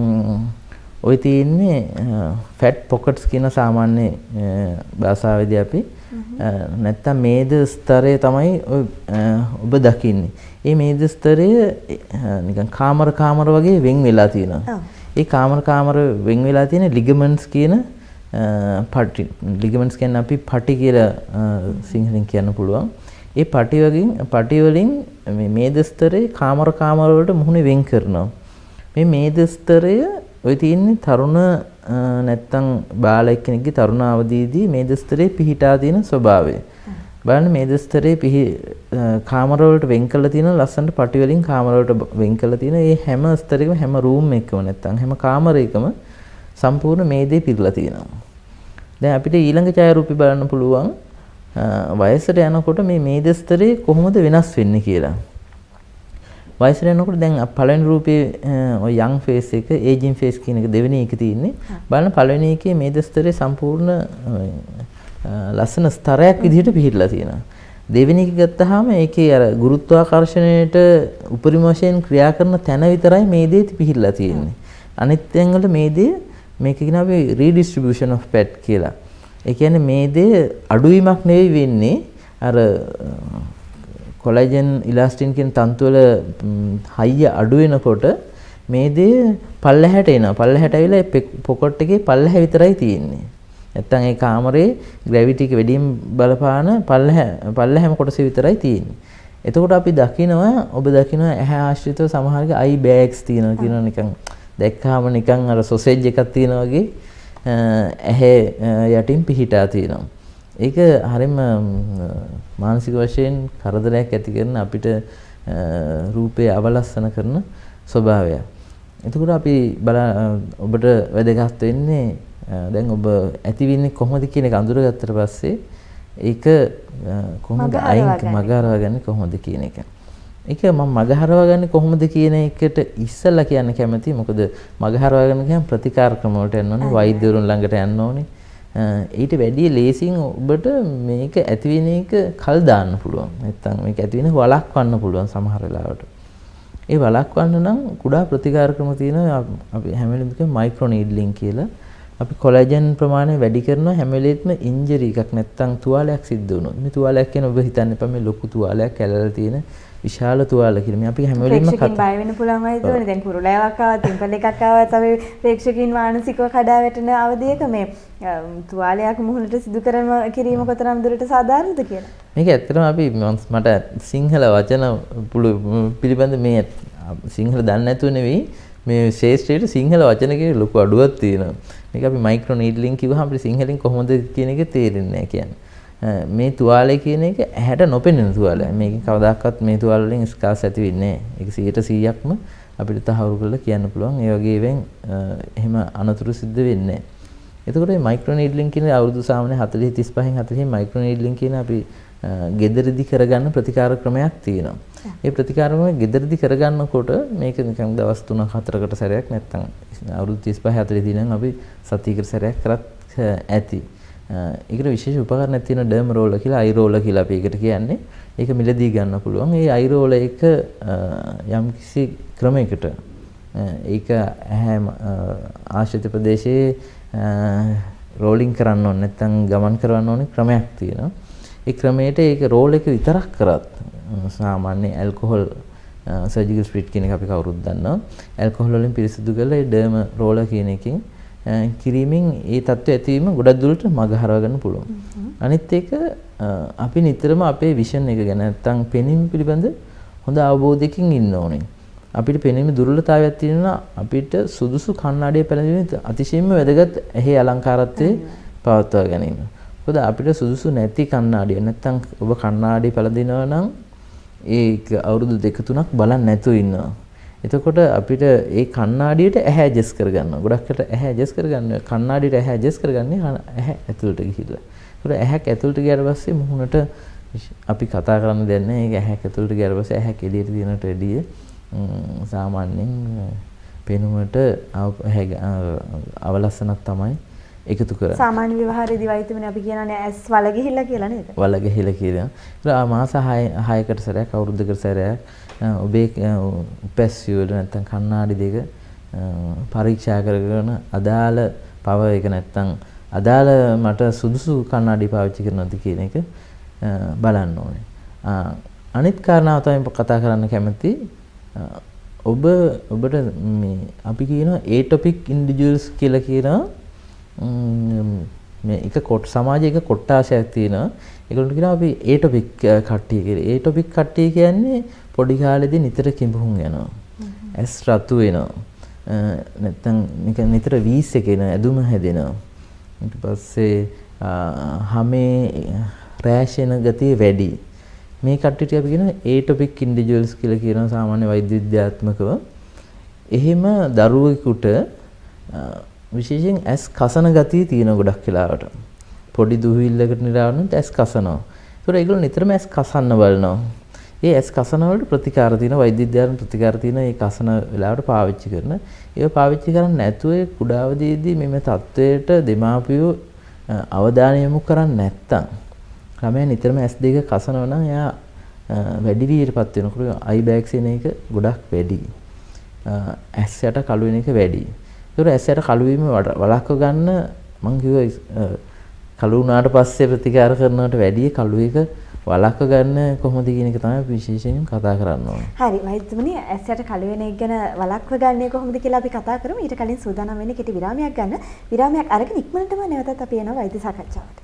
ඔය තියෙන්නේ ෆැට් පොකට්ස් කියන සාමාන්‍ය භාෂාවේදී අපි නැත්තම් මේද ස්තරය තමයි ඔබ දකින්නේ. මේ මේද ස්තරය නිකන් කාමර කාමර වගේ වෙන් වෙලා තියෙනවා. ඒ කාමර කාමර වෙන් වෙලා තියෙන ලිගමන්ට්ස් කියන පටි ලිගමන්ට්ස් කියන්නේ අපි පටි කියලා සිංහලෙන් කියන්න පුළුවන්. ඒ පටි වලින් පටි වලින් මේ මේද ස්තරේ කාමර කාමර වලට මුහුණේ වෙන් කරනවා. මේ මේද ස්තරය ඔය තියෙන්නේ තරුණ නැත්තම් බාල එක්කෙනෙක්ගේ තරුණ අවදීදී මේද ස්තරේ පිහිටා තියෙන ස්වභාවය. බලන්න මේද ස්තරේ පිහි කාමර වලට වෙන් කරලා තියෙන ලස්සනට පටි වලින් කාමර වලට වෙන් කරලා තියෙන මේ හැම ස්තරයකම හැම රූම් එකකම නැත්තම් හැම කාමරයකම සම්පූර්ණ මේදේ පිරලා තියෙනවා. දැන් අපිට ඊළඟ ඡායාරූපي බලන්න පුළුවන් වයසට යනකොට මේ මේද ස්තරේ කොහොමද වෙනස් වෙන්නේ කියලා. වයසට යනකොට දැන් පළවෙනි රූපයේ ඔය යං ෆේස් එක, ඒජින් ෆේස් කියන එක දෙවෙනි එක තියෙන්නේ. බලන්න පළවෙනි එකේ මේද ස්තරේ සම්පූර්ණ ලස්සන ස්තරයක් විදිහට පිහිටලා තියෙනවා. දෙවෙනි එක ගත්තාම ඒකේ අර ගුරුත්වාකර්ෂණයට උපරිම වශයෙන් ක්‍රියා කරන තැන විතරයි මේදේ පිහිටලා තියෙන්නේ. අනිත් තැන් වල මේදේ මේක කියන අපි redistribution of fat කියලා. ඒ කියන්නේ මේදේ අඩුවීමක් නෙවෙයි වෙන්නේ අර කොලජන් ඉලාස්ටින් කියන තන්තු වල හයිය අඩු වෙනකොට මේදේ පල්ලහැට එනවා. පල්ලහැට ඇවිල්ලා ඒ පොකට් එකේ පල්ලහැ විතරයි තියෙන්නේ. නැත්තම් ඒ කාමරේ ග්‍රැවිටි එක වැඩියෙන් බලපාන පල්ලහැ පල්ලහැම කොටස විතරයි තියෙන්නේ. එතකොට අපි දකිනවා ඔබ දකිනවා ඇහැ ආශ්‍රිතව සමහරගේ අයි බෑග්ස් තියෙනවා කියනවා නිකන් දැක්කාම නිකන් අර සොසේජ් එකක් තියෙනවා වගේ ඇහැ යටින් පිහිටා තියෙනවා. ඒක හරියම මානසික වශයෙන් කරදරයක් ඇති කරන අපිට රූපේ අවලස්සන කරන ස්වභාවයක්. එතකොට අපි බල ඔබට වැදගත් වෙන්නේ දැන් ඔබ ඇති වෙන්නේ කොහොමද කියන එක අඳුරගත්තට පස්සේ ඒක කොහොමද අයින් මගහරවගන්නේ කොහොමද කියන එක. ඒක මම මගහරවගන්නේ කොහොමද කියන එකට ඉස්සෙල්ලා කියන්න කැමතියි. මොකද මගහරවගන්න කියන ප්‍රතිකාර ක්‍රම වලට යන්න ඕනේ, වෛද්‍යවරුන් ළඟට යන්න ඕනේ. ඊට වැඩිය ලේසියෙන් ඔබට මේක ඇති වෙන එක කල් දාන්න පුළුවන්. නැත්තම් මේක ඇති වෙන වළක්වන්න පුළුවන් සමහර වෙලාවට. ඒ වළක්වන්න නම් කුඩා ප්‍රතිකාර ක්‍රම තියෙනවා. අපි හැම වෙලෙම කියන මයික්‍රෝ නීඩ්ලින් කියලා. අපි කොලජන් ප්‍රමාණය වැඩි කරනවා හැම වෙලෙත්ම ඉන්ජරි එකක් නැත්තම් තුවාලයක් සිද්ධ වුණොත්. මේ තුවාලයක් කියන ඔබ හිතන්න එපා මේ ලොකු තුවාලයක් කැළලා තියෙන විශාල තුවාල කියලා. මේ අපි හැම වෙලෙම ප්‍රේක්ෂකින් බය වෙන්න පුළුවන් වයිදෝනේ. දැන් කුරුලෑවක් ආවත්, ටිම්පල් එකක් ආවත් අපි ප්‍රේක්ෂකින් මානසිකව කඩා වැටෙන අවධියක මේ තුවාලයක් මුහුණට සිදු කරන කිරීම කොතරම් දුරට සාධාරණද කියලා. මේක ඇත්තටම අපි මට සිංහල වචන පිළිබඳ මේ සිංහල දන්නේ නැතුව නෙවෙයි මේ ශේෂ්ත්‍රයේ සිංහල වචන කියන ලොකු අඩුවක් තියෙනවා. මේක අපි මයික්‍රෝ නීඩ්ලින් කිව්වහම අපිට සිංහලෙන් කොහොමද කියන එක තේරෙන්නේ නැහැ කියන්නේ. මේ තුවාලය කියන එක ඇහැට නොපෙනෙන තුවාලයක්. මේකෙන් කවදාකවත් මේ තුවාල වලින් ස්කාස් ඇති වෙන්නේ නැහැ. ඒක සීයට සීයක්ම අපිට තහවුරු කරලා කියන්න පුළුවන්. ඒ වගේ වෙන් එහෙම අනතුරු සිද්ධ වෙන්නේ නැහැ. එතකොට මේ මයික්‍රෝ නීඩ්ලින් කියන අවුරුදු සාමාන්‍ය හතළිස් තිස්පහෙන් හතළිස් මයික්‍රෝ නීඩ්ලින් කියන අපි ගෙදරදි කරගන්න ප්‍රතිකාර ක්‍රමයක් තියෙනවා. ඒ ප්‍රතිකාර ක්‍රමය ගෙදරදි කරගන්නකොට මේක නිකන් දවස් තුනක් හතරකට සැරයක් නැත්නම් අවුරුදු තිස්පහ හතළිස් දිනක් අපි සතියකට සැරයක් කරත් ඇති. ඒකට විශේෂ උපකරණයක් තියෙන ඩර්ම රෝලර් කියලා අයි රෝලර් කියලා අපි ඒකට කියන්නේ. ඒක මිලදී ගන්න පුළුවන්. ඒ අයි රෝලර් එක යම්කිසි ක්‍රමයකට ඒක ඇහැ ආශ්‍රිත ප්‍රදේශයේ රෝලින් කරන්න ඕනේ නැත්නම් ගමන් කරවන්න ඕනේ ක්‍රමයක් තියෙනවා. ඒ ක්‍රමයට ඒක රෝල් එක විතරක් කරත් සාමාන්‍ය ඇල්කොහොල් සර්ජිකල් ස්ප්‍රිට් කියන එක අපි කවුරුත් දන්නවා. ඇල්කොහොල් වලින් පිරිසිදු කරලා ඒ ඩර්ම රෝලර් කියන එකකින් කිරීමෙන් ඒ තත්ත්වය ඇතිවීම ගොඩක් දුරට මග හරව ගන්න පුළුවන්. අනිත් එක අපි නිතරම අපේ විෂන් එක ගැන නැත්නම් පෙනීම පිළිබඳ හොඳ අවබෝධයකින් ඉන්න ඕනේ. අපිට පෙනීමේ දුර්වලතාවයක් තියෙනවා අපිට සුදුසු කණ්ණාඩිය පැළඳීම අතිශයින්ම වැදගත් ඇහි අලංකාරත්වයේ පවත්වා ගැනීම. මොකද අපිට සුදුසු නැති කණ්ණාඩිය නැත්නම් ඔබ කණ්ණාඩිය පැළඳිනවා නම් ඒක අවුරුදු දෙක තුනක් බලන්න නැතුව ඉන්නවා. එතකොට අපිට ඒ කණ්ණාඩියට ඇහැ ඇඩ්ජස්ට් කරගන්න. ගොඩක්කට ඇහැ ඇඩ්ජස්ට් කරගන්න කණ්ණාඩියට ඇහැ ඇඩ්ජස්ට් කරගන්නේ ඇහැ ඇතුළට ගිහිල්ලා. ඒකට ඇහැක් ඇතුළට ගියාට පස්සේ මුහුණට අපි කතා කරන්න දෙන්නේ ඒක ඇහැක් ඇතුළට ගියාට පස්සේ ඇහැක් එළියට තියෙනට එළිය සාමාන්‍යයෙන් පෙනුමට අවලස්සනක් තමයි එකතු කරන්නේ. සාමාන්‍ය ව්‍යවහාරයේදී වෛද්‍යමනේ අපි කියනනේ ඇස් වල ගිහිල්ලා කියලා නේද? වල ගිහිල්ලා කියනවා. ඒක මාස හයකට සැරයක් අවුරුද්දකට සැරයක් ඔබේ උපැස්සිය වල නැත්නම් කණ්ණාඩි දෙක පරීක්ෂා කරගෙන අදාළ පව එක නැත්නම් අදාළ මට සුදුසු කණ්ණාඩි පාවිච්චි කරනවද කියන එක බලන්න ඕනේ. අනිත් කාරණාව තමයි කතා කරන්න කැමති. ඔබ ඔබට මේ අපි කියනවා ඒටොපික් ඉන්ඩිවිජුවල්ස් කියලා කියනවා. මේ එක කොට සමාජයක කොට්ටාශයක් තියෙනවා. ඒගොල්ලෝ කියනවා අපි ඒටොපික් කට්ටිය කියලා. ඒටොපික් කට්ටිය කියන්නේ පොඩි කාලේදී නිතර කිඹුහුන් යනවා. ඇස් රතු වෙනවා. නැත්තම් නික නිතර වීස් එක එන ඇදුම හැදෙනවා. ඊට පස්සේ හැමේ රෑෂ් එන ගතිය වැඩි. මේ කට්ටියට අපි කියන ඒටොපික් ඉන්ඩිවිජුවල්ස් කියලා කියනවා සාමාන්‍ය වෛද්‍ය විද්‍යාත්මකව. එහෙම දරුවෙකුට විශේෂයෙන් ඇස් කසන ගතිය තියෙන ගොඩක් වෙලාවට. පොඩි දුහිල්ලකට නිරාවුනොත් ඇස් කසනවා. ඒතකොට ඒගොල්ලෝ නිතරම ඇස් කසන්න බලනවා. ඒ ඇස් කසන වලට ප්‍රතිකාර තියෙන වෛද්‍ය විද්‍යාවෙන් ප්‍රතිකාර තියෙන ඒ කසන වෙලාවට පාවිච්චි කරන. ඒක පාවිච්චි කරන්නේ නැතුව කුඩාවදීදී මෙම තත්වයට දෙමාපියෝ අවධානය යොමු කරන්නේ නැත්තම් ළමයා නිතරම ඇස් දෙක කසනවා නම් එයා වැඩි විදිහටපත් වෙනකොට අයි බෑග්ස් එන එක ගොඩක් වැඩි. ඇස් යට කළු වෙන එක වැඩි. ඒතකොට ඇස් යට කළු වීම වළක්ව ගන්න මම කිව්වා කළු වුණාට පස්සේ ප්‍රතිකාර කරනවට වැඩිය කළු එක වළක්ව ගන්න කොහොමද කියන එක තමයි විශේෂයෙන් කතා කරන්න ඕනේ. හරි වෛද්‍යතුමනි ඇස් යට කළු වෙන එක ගැන වළක්ව ගන්නේ කොහොමද කියලා අපි කතා කරමු. ඊට කලින් සූදානම් වෙන්නේ කෙටි විරාමයක් ගන්න. විරාමයක් අරගෙන ඉක්මනටම නැවතත් අපි යනවා වෛද්‍ය සාකච්ඡාවට.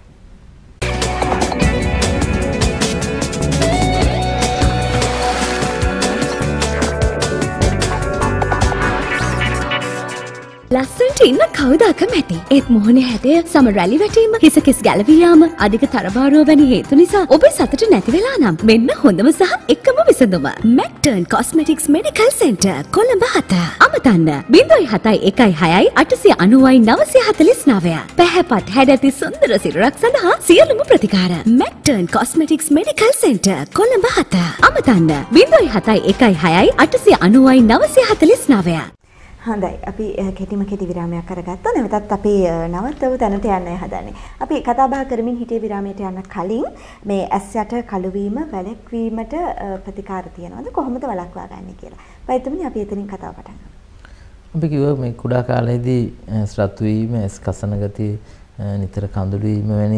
ලස්සනට ඉන්න කවුද අකමැති? ඒත් මොහොනේ හැටය සම රැලි වැටීම, හිස කෙස් ගැලවී යාම, අධික තරබාරුව වැනි හේතු නිසා ඔබේ සතුට නැති වෙලා නම් මෙන්න හොඳම සහ එකම විසඳුම. Mactern cosmetics medical center Colombo හත. අමතන්න ज़ीरो सात एक एक छह आठ नौ नौ नौ चार नौ. පැහැපත් හැඩැති සුන්දර සිරුරක් සඳහා සියලුම ප්‍රතිකාර. Mactern cosmetics medical center Colombo හත. අමතන්න ज़ीरो सात एक एक छह आठ नौ नौ नौ चार नौ. හොඳයි අපි කෙටිම කෙටි විරාමයක් කරගත්තා. නැවතත් අපි නවත්තපු තැනට යන්නයි හදන්නේ. අපි කතා බහ කරමින් හිටියේ විරාමයට යන්න කලින් මේ ඇස් යට කළු වීම වැළැක්වීමට ප්‍රතිකාර තියනවාද කොහොමද වළක්වා ගන්න කියලා. වෛද්‍යතුමනි අපි එතනින් කතාව පටන් ගමු. අපි කිව්වා මේ කුඩා කාලේදී රතු වීම, ඇස් කසන ගතිය, නිතර කඳුළු වීම වැනි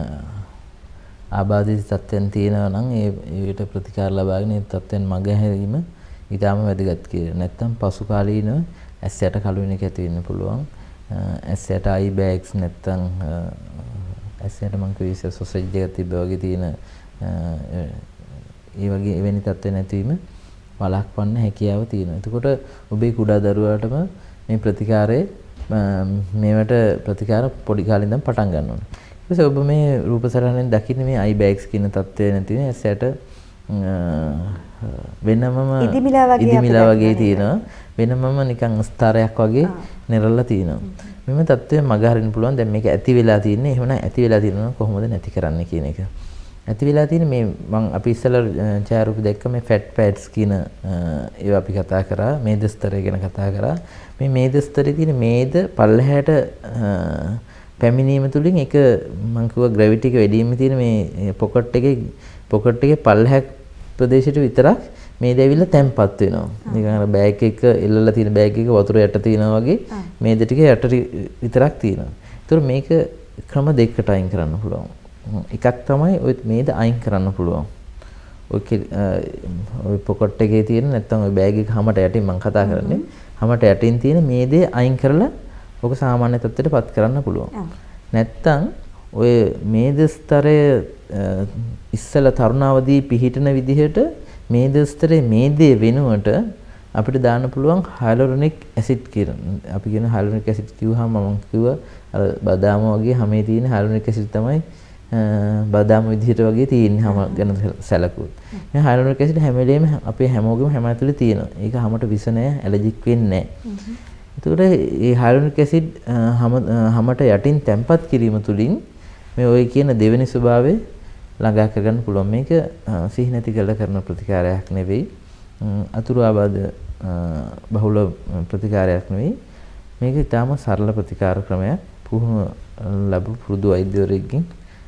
ආබාධිත තත්ත්වයන් තියෙනවා නම් ඒ ඒකට ප්‍රතිකාර ලබාගෙන ඒ තත්ත්වයන් මගහැරීම ඊටම වැදගත් කියලා. නැත්තම් පසු කාලීනව ඇස් යට කළු වෙන එක ඇති වෙන්න පුළුවන්. ඇස් යට අයි බෑග්ස් නැත්තම් ඇස් යට මං කිව්වේ සොසේජ් එකක් තිබ්බා වගේ තියෙන ඒ වගේ එවැනි තත්ත්ව නැතිවීම වළක්වන්න හැකියාව තියෙනවා. එතකොට ඔබේ කුඩා දරුවාටම මේ ප්‍රතිකාරයේ මේවට ප්‍රතිකාර පොඩි කාලේ ඉඳන් පටන් ගන්න ඕනේ. ඊට පස්සේ ඔබ මේ රූපසරණයෙන් දකින්නේ මේ අයි බෑග්ස් කියන තත්ත්වය නැති වෙන ඇස් යට වෙනමම ඉදිමිලා වගේ තියෙනවා. වෙනමම නිකන් ස්තරයක් වගේ නිරලා තියෙනවා. මෙම தත්ත්වය මගහරින්න පුළුවන්. දැන් මේක ඇති වෙලා තියෙන්නේ. එහෙම නැත්නම් ඇති වෙලා තියෙනවා කොහොමද නැති කරන්නේ කියන එක. ඇති වෙලා තියෙන්නේ මේ මම අපි ඉස්සෙල්ලා ඡායාරූප දැක්ක මේ ෆැට් පැඩ්ස් කියන ඒවා අපි කතා කරා. මේද ස්තරය ගැන කතා කරා. මේ මේද ස්තරයේ තියෙන මේද පල්ලහැට පැමිණීම තුලින් ඒක මම කිව්වා ග්‍රැවිටි එක වැඩි වීම තියෙන මේ පොකට් එකේ පොකට් එකේ පල්ලහැ ප්‍රදේශයට විතරක් මේද ඇවිල්ලා තැම්පත් වෙනවා. නිකන් අර බෑග් එක එල්ලලා තියෙන බෑග් එක වතුර යට තියෙනවා වගේ මේද ටික යට විතරක් තියෙනවා. ඒතර මේක ක්‍රම දෙකකට අයින් කරන්න පුළුවන්. එකක් තමයි ඔය මේද අයින් කරන්න පුළුවන්. ඔය ඔය පොකට් එකේ තියෙන නැත්තම් ඔය බෑග් එක හැමට යටින් මම කතා කරන්නේ. හැමට යටින් තියෙන මේදේ අයින් කරලා ඔක සාමාන්‍ය තත්ත්වයට පත් කරන්න පුළුවන්. නැත්තම් ඔය මේද ස්තරය ඉස්සල තරුණාවදී පිහිටන විදිහට මේද ස්තරේ මේදේ වෙනුවට අපිට දාන්න පුළුවන් හයලුරොනික් ඇසිඩ් කියන අපි කියන හයලුරොනික් ඇසිඩ් කිව්වහම මම කිව්වා අර බදාම වගේ හැමේ තියෙන හයලුරොනික් ඇසිඩ් තමයි බදාම විදිහට වගේ තියෙන්නේ හැම ගැන සැලකුවොත්. මේ හයලුරොනික් ඇසිඩ් හැම වෙලේම අපේ හැමෝගෙම හැම ඇතුලේ තියෙනවා. ඒක හැමට විස නැහැ, ඇලර්ජික් වෙන්නේ නැහැ. ඒකට මේ හයලුරොනික් ඇසිඩ් හැම හැමට යටින් තැම්පත් කිරීම තුලින් මේ ඔය කියන දෙවෙනි ස්වභාවය ළඟා කරගන්න පුළුවන්. මේක සිහි නැති කළ කරන ප්‍රතිකාරයක් නෙවෙයි. අතුරු ආබාධ බහුල ප්‍රතිකාරයක් නෙවෙයි. මේක ඊටාම සරල ප්‍රතිකාර ක්‍රමයක්. පුහුණු ලැබු පුරුදු වෛද්‍යවරයෙක්ගෙන්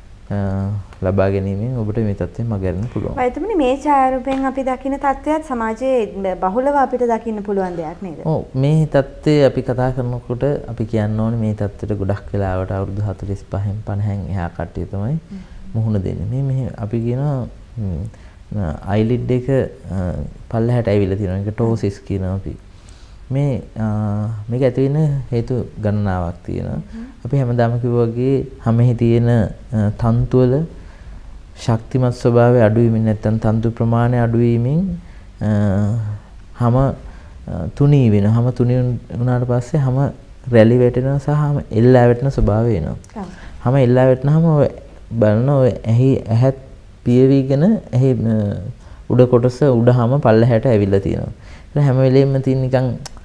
ලබා ගැනීමෙන් ඔබට මේ තත්ත්වය මගහරින්න පුළුවන්. වෛද්‍යතුමනි මේ ඡායාරූපයෙන් අපි දකින තත්ත්වයක් සමාජයේ බහුලව අපිට දකින්න පුළුවන් දෙයක් නේද? ඔව් මේ තත්ත්වය අපි කතා කරනකොට අපි කියන්න ඕනේ මේ තත්ත්වයට ගොඩක් වෙලාවට අවුරුදු හතළිස් පහෙන් පනහෙන් එහා කට්ටිය තමයි මුහුණ දෙන්නේ. මේ මෙහි අපි කියනවා අයිලිඩ් එක පල්ලහැට ඇවිල්ලා තියෙනවා. ඒක ටෝසිස් කියනවා අපි. මේ මේක ඇති වෙන හේතු ගණනාවක් තියෙනවා. අපි හැමදාම කිව්වා වගේ හැමෙහි තියෙන තන්තු වල ශක්තිමත් ස්වභාවය අඩු වීමෙන් නැත්නම් තන්තු ප්‍රමාණය අඩු වීමෙන් හැම තුනී වෙනවා. හැම තුනී වුණාට පස්සේ හැම රැලි වැටෙනවා සහ හැම එල්ලා වැටෙන ස්වභාවය එනවා. හැම එල්ලා වැටෙනහම ඔය බලන ඔය ඇහි ඇහත් පියවිගෙන ඇහි උඩ කොටස උඩහම පල්ලහැට ඇවිල්ලා තියෙනවා. ඒක හැම වෙලෙම තියෙන නිකන්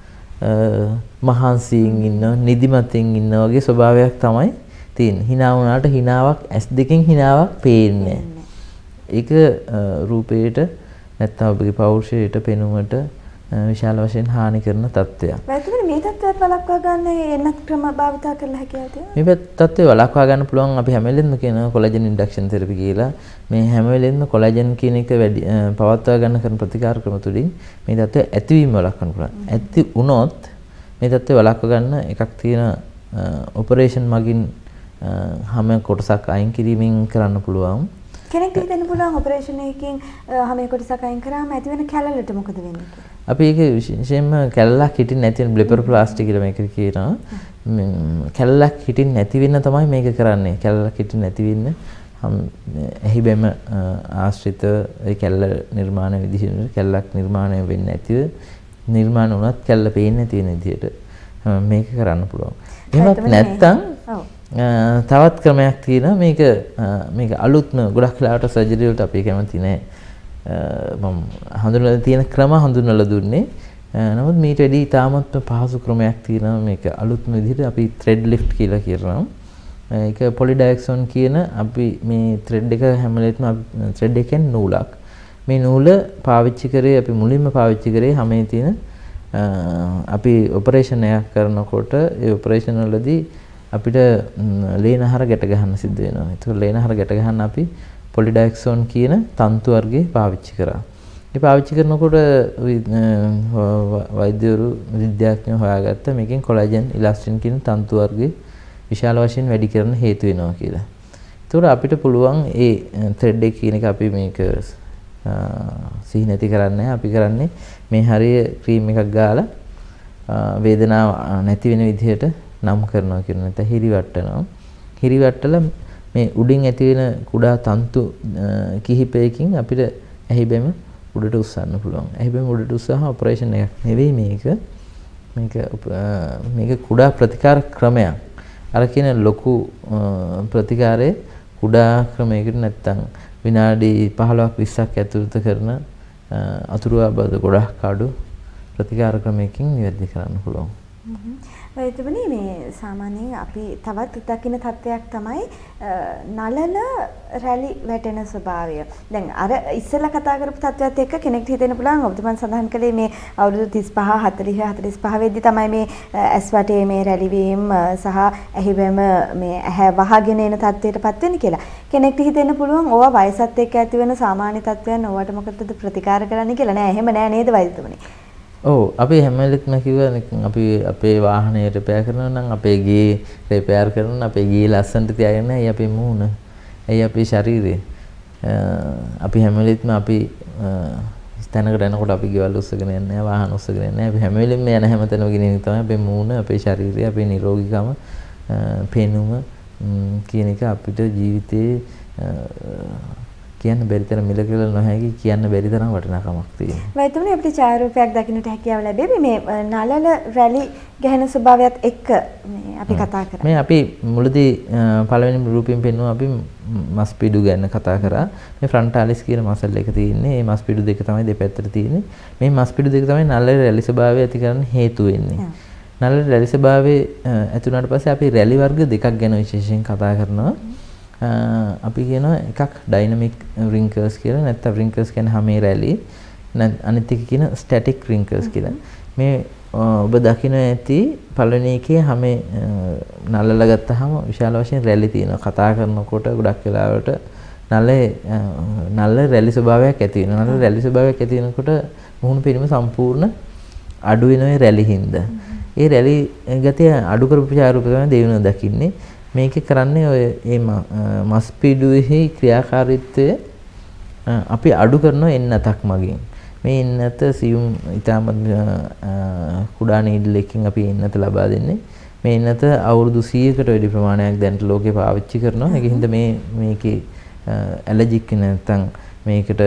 මහන්සියෙන් ඉන්න නිදිමතින් ඉන්න වගේ ස්වභාවයක් තමයි තියෙන්නේ. hina වුණාට hinaවක් ඇස් දෙකෙන් hinaවක් පේන්නේ. ඒක රූපේට නැත්නම් ඔබගේ පෞරුෂයට පෙනුමට විශාල වශයෙන් හානි කරන තත්ත්වයක්. වෛද්‍යවරු මේ තත්ත්වයට වළක්වා ගන්න එන්නත් ක්‍රම භාවිතා කරලා හැකියාව තියෙනවා. මේ තත්ත්වය වළක්වා ගන්න පුළුවන් අපි හැම වෙලෙම කියන කොලජන් ඉන්ඩක්ෂන් තෙරපි කියලා. මේ හැම වෙලෙම කොලජන් කියන එක වැඩි පවත්වා ගන්න කරන ප්‍රතිකාර ක්‍රම තුලින් මේ තත්ත්වය ඇතිවීම වළක්වන්න පුළුවන්. ඇති වුණොත් මේ තත්ත්වය වළක්වා ගන්න එකක් තියෙන ඔපරේෂන් මගින් හැම කොටසක් අයින් කිරීමෙන් කරන්න පුළුවන්. කෙනෙක්ට හිතන්න පුළුවන් ඔපරේෂන් එකකින් හැම කොටසක් අයින් කරාම ඇති වෙන කැලලට මොකද වෙන්නේ කියලා. අපි ඒක විශේෂයෙන්ම කැලලක් හිටින් නැති වෙන බ්ලෙපරෝප්ලාස්ටි කියලා මේක කියනවා. කැලලක් හිටින් නැති වෙන්න තමයි මේක කරන්නේ. කැලලක් හිටින් නැති වෙන්න එහි බැම ආශ්‍රිත ඒ කැලල නිර්මාණ විදිහට කැලලක් නිර්මාණය වෙන්නේ නැතිව නිර්මාණ වුණත් කැලල පේන්නේ නැති වෙන විදිහට මේක කරන්න පුළුවන්. එහෙමත් නැත්නම් තවත් ක්‍රමයක් තියෙනවා මේක මේක අලුත්ම ගොඩක් වෙලාවට සර්ජරි වලට අපි කැමති නැහැ. මම හඳුනලා තියෙන ක්‍රම හඳුනලා දුන්නේ. නමුත් මේට වැඩි ඉතාමත් පහසු ක්‍රමයක් තියෙනවා මේක අලුත්ම විදිහට අපි thread lift කියලා කියනවා. ඒක පොලිඩයක්සොන් කියන අපි මේ thread එක හැම වෙලේටම thread එකෙන් නූලක්. මේ නූල පාවිච්චි කරේ අපි මුලින්ම පාවිච්චි කරේ හැමේ තියෙන අපි ඔපරේෂන් එකක් කරනකොට ඒ ඔපරේෂන් වලදී අපිට ලේනහර ගැට ගන්න සිද්ධ වෙනවා. ඒක ලේනහර ගැට ගන්න අපි පොලිඩයක්සොන් කියන තන්තු වර්ගය පාවිච්චි කරා. මේ පාවිච්චි කරනකොට වෛද්‍යවරු විද්‍යාඥයෝ හොයාගත්ත මේකෙන් කොලාජන් ඉලාස්ටින් කියන තන්තු වර්ගය විශාල වශයෙන් වැඩි කරන හේතු වෙනවා කියලා. ඒතකොට අපිට පුළුවන් ඒ thread එක කියන එක අපි මේක සිහි නැති කරන්නේ අපි කරන්නේ මේ හරිය ක්‍රීම් එකක් ගාලා වේදනාව නැති වෙන විදිහට නම් කරනවා කියන නැත්නම් හිරිවට්ටනවා. හිරිවට්ටලා මේ උඩින් ඇති වෙන කුඩා තන්තු කිහිපයකින් අපිට ඇහි බැම උඩට උස්සන්න පුළුවන්. ඇහි බැම උඩට උස්සහම ඔපරේෂන් එකක් නෙවෙයි මේක. මේක මේක කුඩා ප්‍රතිකාර ක්‍රමයක්. අර කියන ලොකු ප්‍රතිකාරයේ කුඩා ක්‍රමයකට නැත්තම් විනාඩි පහළොවක් විස්සක් ඇතුළත කරන අතුරු ආබාධ ගොඩක් අඩු ප්‍රතිකාර ක්‍රමයකින් නිවැරදි කරන්න පුළුවන්. එතකොට මේ සාමාන්‍යයෙන් අපි තවත් දකින්න තත්ත්වයක් තමයි නලල රැලි වැටෙන ස්වභාවය. දැන් අර ඉස්සෙල්ලා කතා කරපු තත්ත්වයත් එක්ක කෙනෙක්ට හිතෙන්න පුළුවන් ඔබතුමන් සඳහන් කළේ මේ අවුරුදු තිස් පහ හතළිස් හතළිස් පහ වෙද්දි තමයි මේ ඇස් වටේ මේ රැලි වීම සහ ඇහිවැම මේ ඇහැ වහගෙන එන තත්ත්වයටපත් වෙන්නේ කියලා. කෙනෙක්ට හිතෙන්න පුළුවන් ඕවා වයසත් එක්ක ඇති වෙන සාමාන්‍ය තත්ත්වයන් ඕවට මොකටද ප්‍රතිකාර කරන්න කියලා. නෑ එහෙම නෑ නේද වෛද්‍යතුමනි? ඔව් අපි හැම වෙලෙත්ම කිව්වා අපි අපේ වාහනේ රිපෙයාර් කරනවා නම් අපේ ගේ රිපෙයාර් කරනවා අපේ ගේ ලස්සනට තියාගෙන ඇයි අපේ මූණ ඇයි අපේ ශරීරය අපි හැම වෙලෙත්ම අපි තැනකට යනකොට අපි ගෙවල් උස්සගෙන යන්නේ නැහැ වාහන උස්සගෙන යන්නේ නැහැ අපි හැම වෙලෙම යන හැම තැනම ගෙනියන තමයි අපේ මූණ අපේ ශරීරය අපේ නිරෝගීකම පේනුම කියන එක අපිට ජීවිතේ කියන්න බැරි තරම් මිල කියලා නොහැකි කියන්න බැරි තරම් වටිනාකමක් තියෙනවා. වෛද්‍යතුමනි අපිට ඡායාරූපයක් දකින්නට හැකියාව ලැබෙවි මේ නලල රැලි ගැහෙන ස්වභාවයත් එක්ක මේ අපි කතා කරා. මේ අපි මුලදී පළවෙනි රූපයෙන් පෙන්නුවා අපි මස් පිඩු ගැන කතා කරා. මේ ෆ්‍රන්ටාලිස් කියන මසල් එක තියෙන්නේ. මේ මස් පිඩු දෙක තමයි දෙපැත්තට තියෙන්නේ. මේ මස් පිඩු දෙක තමයි නලල රැලි ස්වභාවය ඇති කරන්න හේතු වෙන්නේ. නලල රැලි ස්වභාවය ඇති වුණාට පස්සේ අපි රැලි වර්ග දෙකක් ගැන විශේෂයෙන් කතා කරනවා. අපි කියනවා එකක් ඩයිනමික් රින්කල්ස් කියලා නැත්නම් රින්කල්ස් කියන්නේ හැමේ රැලි අනිත් එක කියන ස්ටැටික් රින්කල්ස් කියලා. මේ ඔබ දකින්න ඇති පළවෙනි එකේ හැමේ නලල ගත්තාම විශාල වශයෙන් රැලි තියෙනවා. කතා කරනකොට ගොඩක් වෙලාවට නලේ නල රැලි ස්වභාවයක් ඇති වෙනවා. නල රැලි ස්වභාවයක් ඇති වෙනකොට මුහුණු පෙනීම සම්පූර්ණ අඩු වෙනවා රැලි හින්දා. ඒ රැලි ගතිය අඩු කරපු ඡායාරූප තමයි දෙවියන් දකින්නේ. මේක කරන්නේ ඔය මේ මස් පිඩුවේ ක්‍රියාකාරීත්වය අපි අඩු කරන එන්නතක් මගින්. මේ එන්නත සියුම් ඊටම කුඩා නීඩලකින් අපි එන්නත ලබා දෙන්නේ. මේ එන්නත අවුරුදු සීයකට වැඩි ප්‍රමාණයක් දැන් ලෝකේ පාවිච්චි කරනවා. ඒක හින්දා මේ මේකේ ඇලර්ජික් නැත්නම් මේකට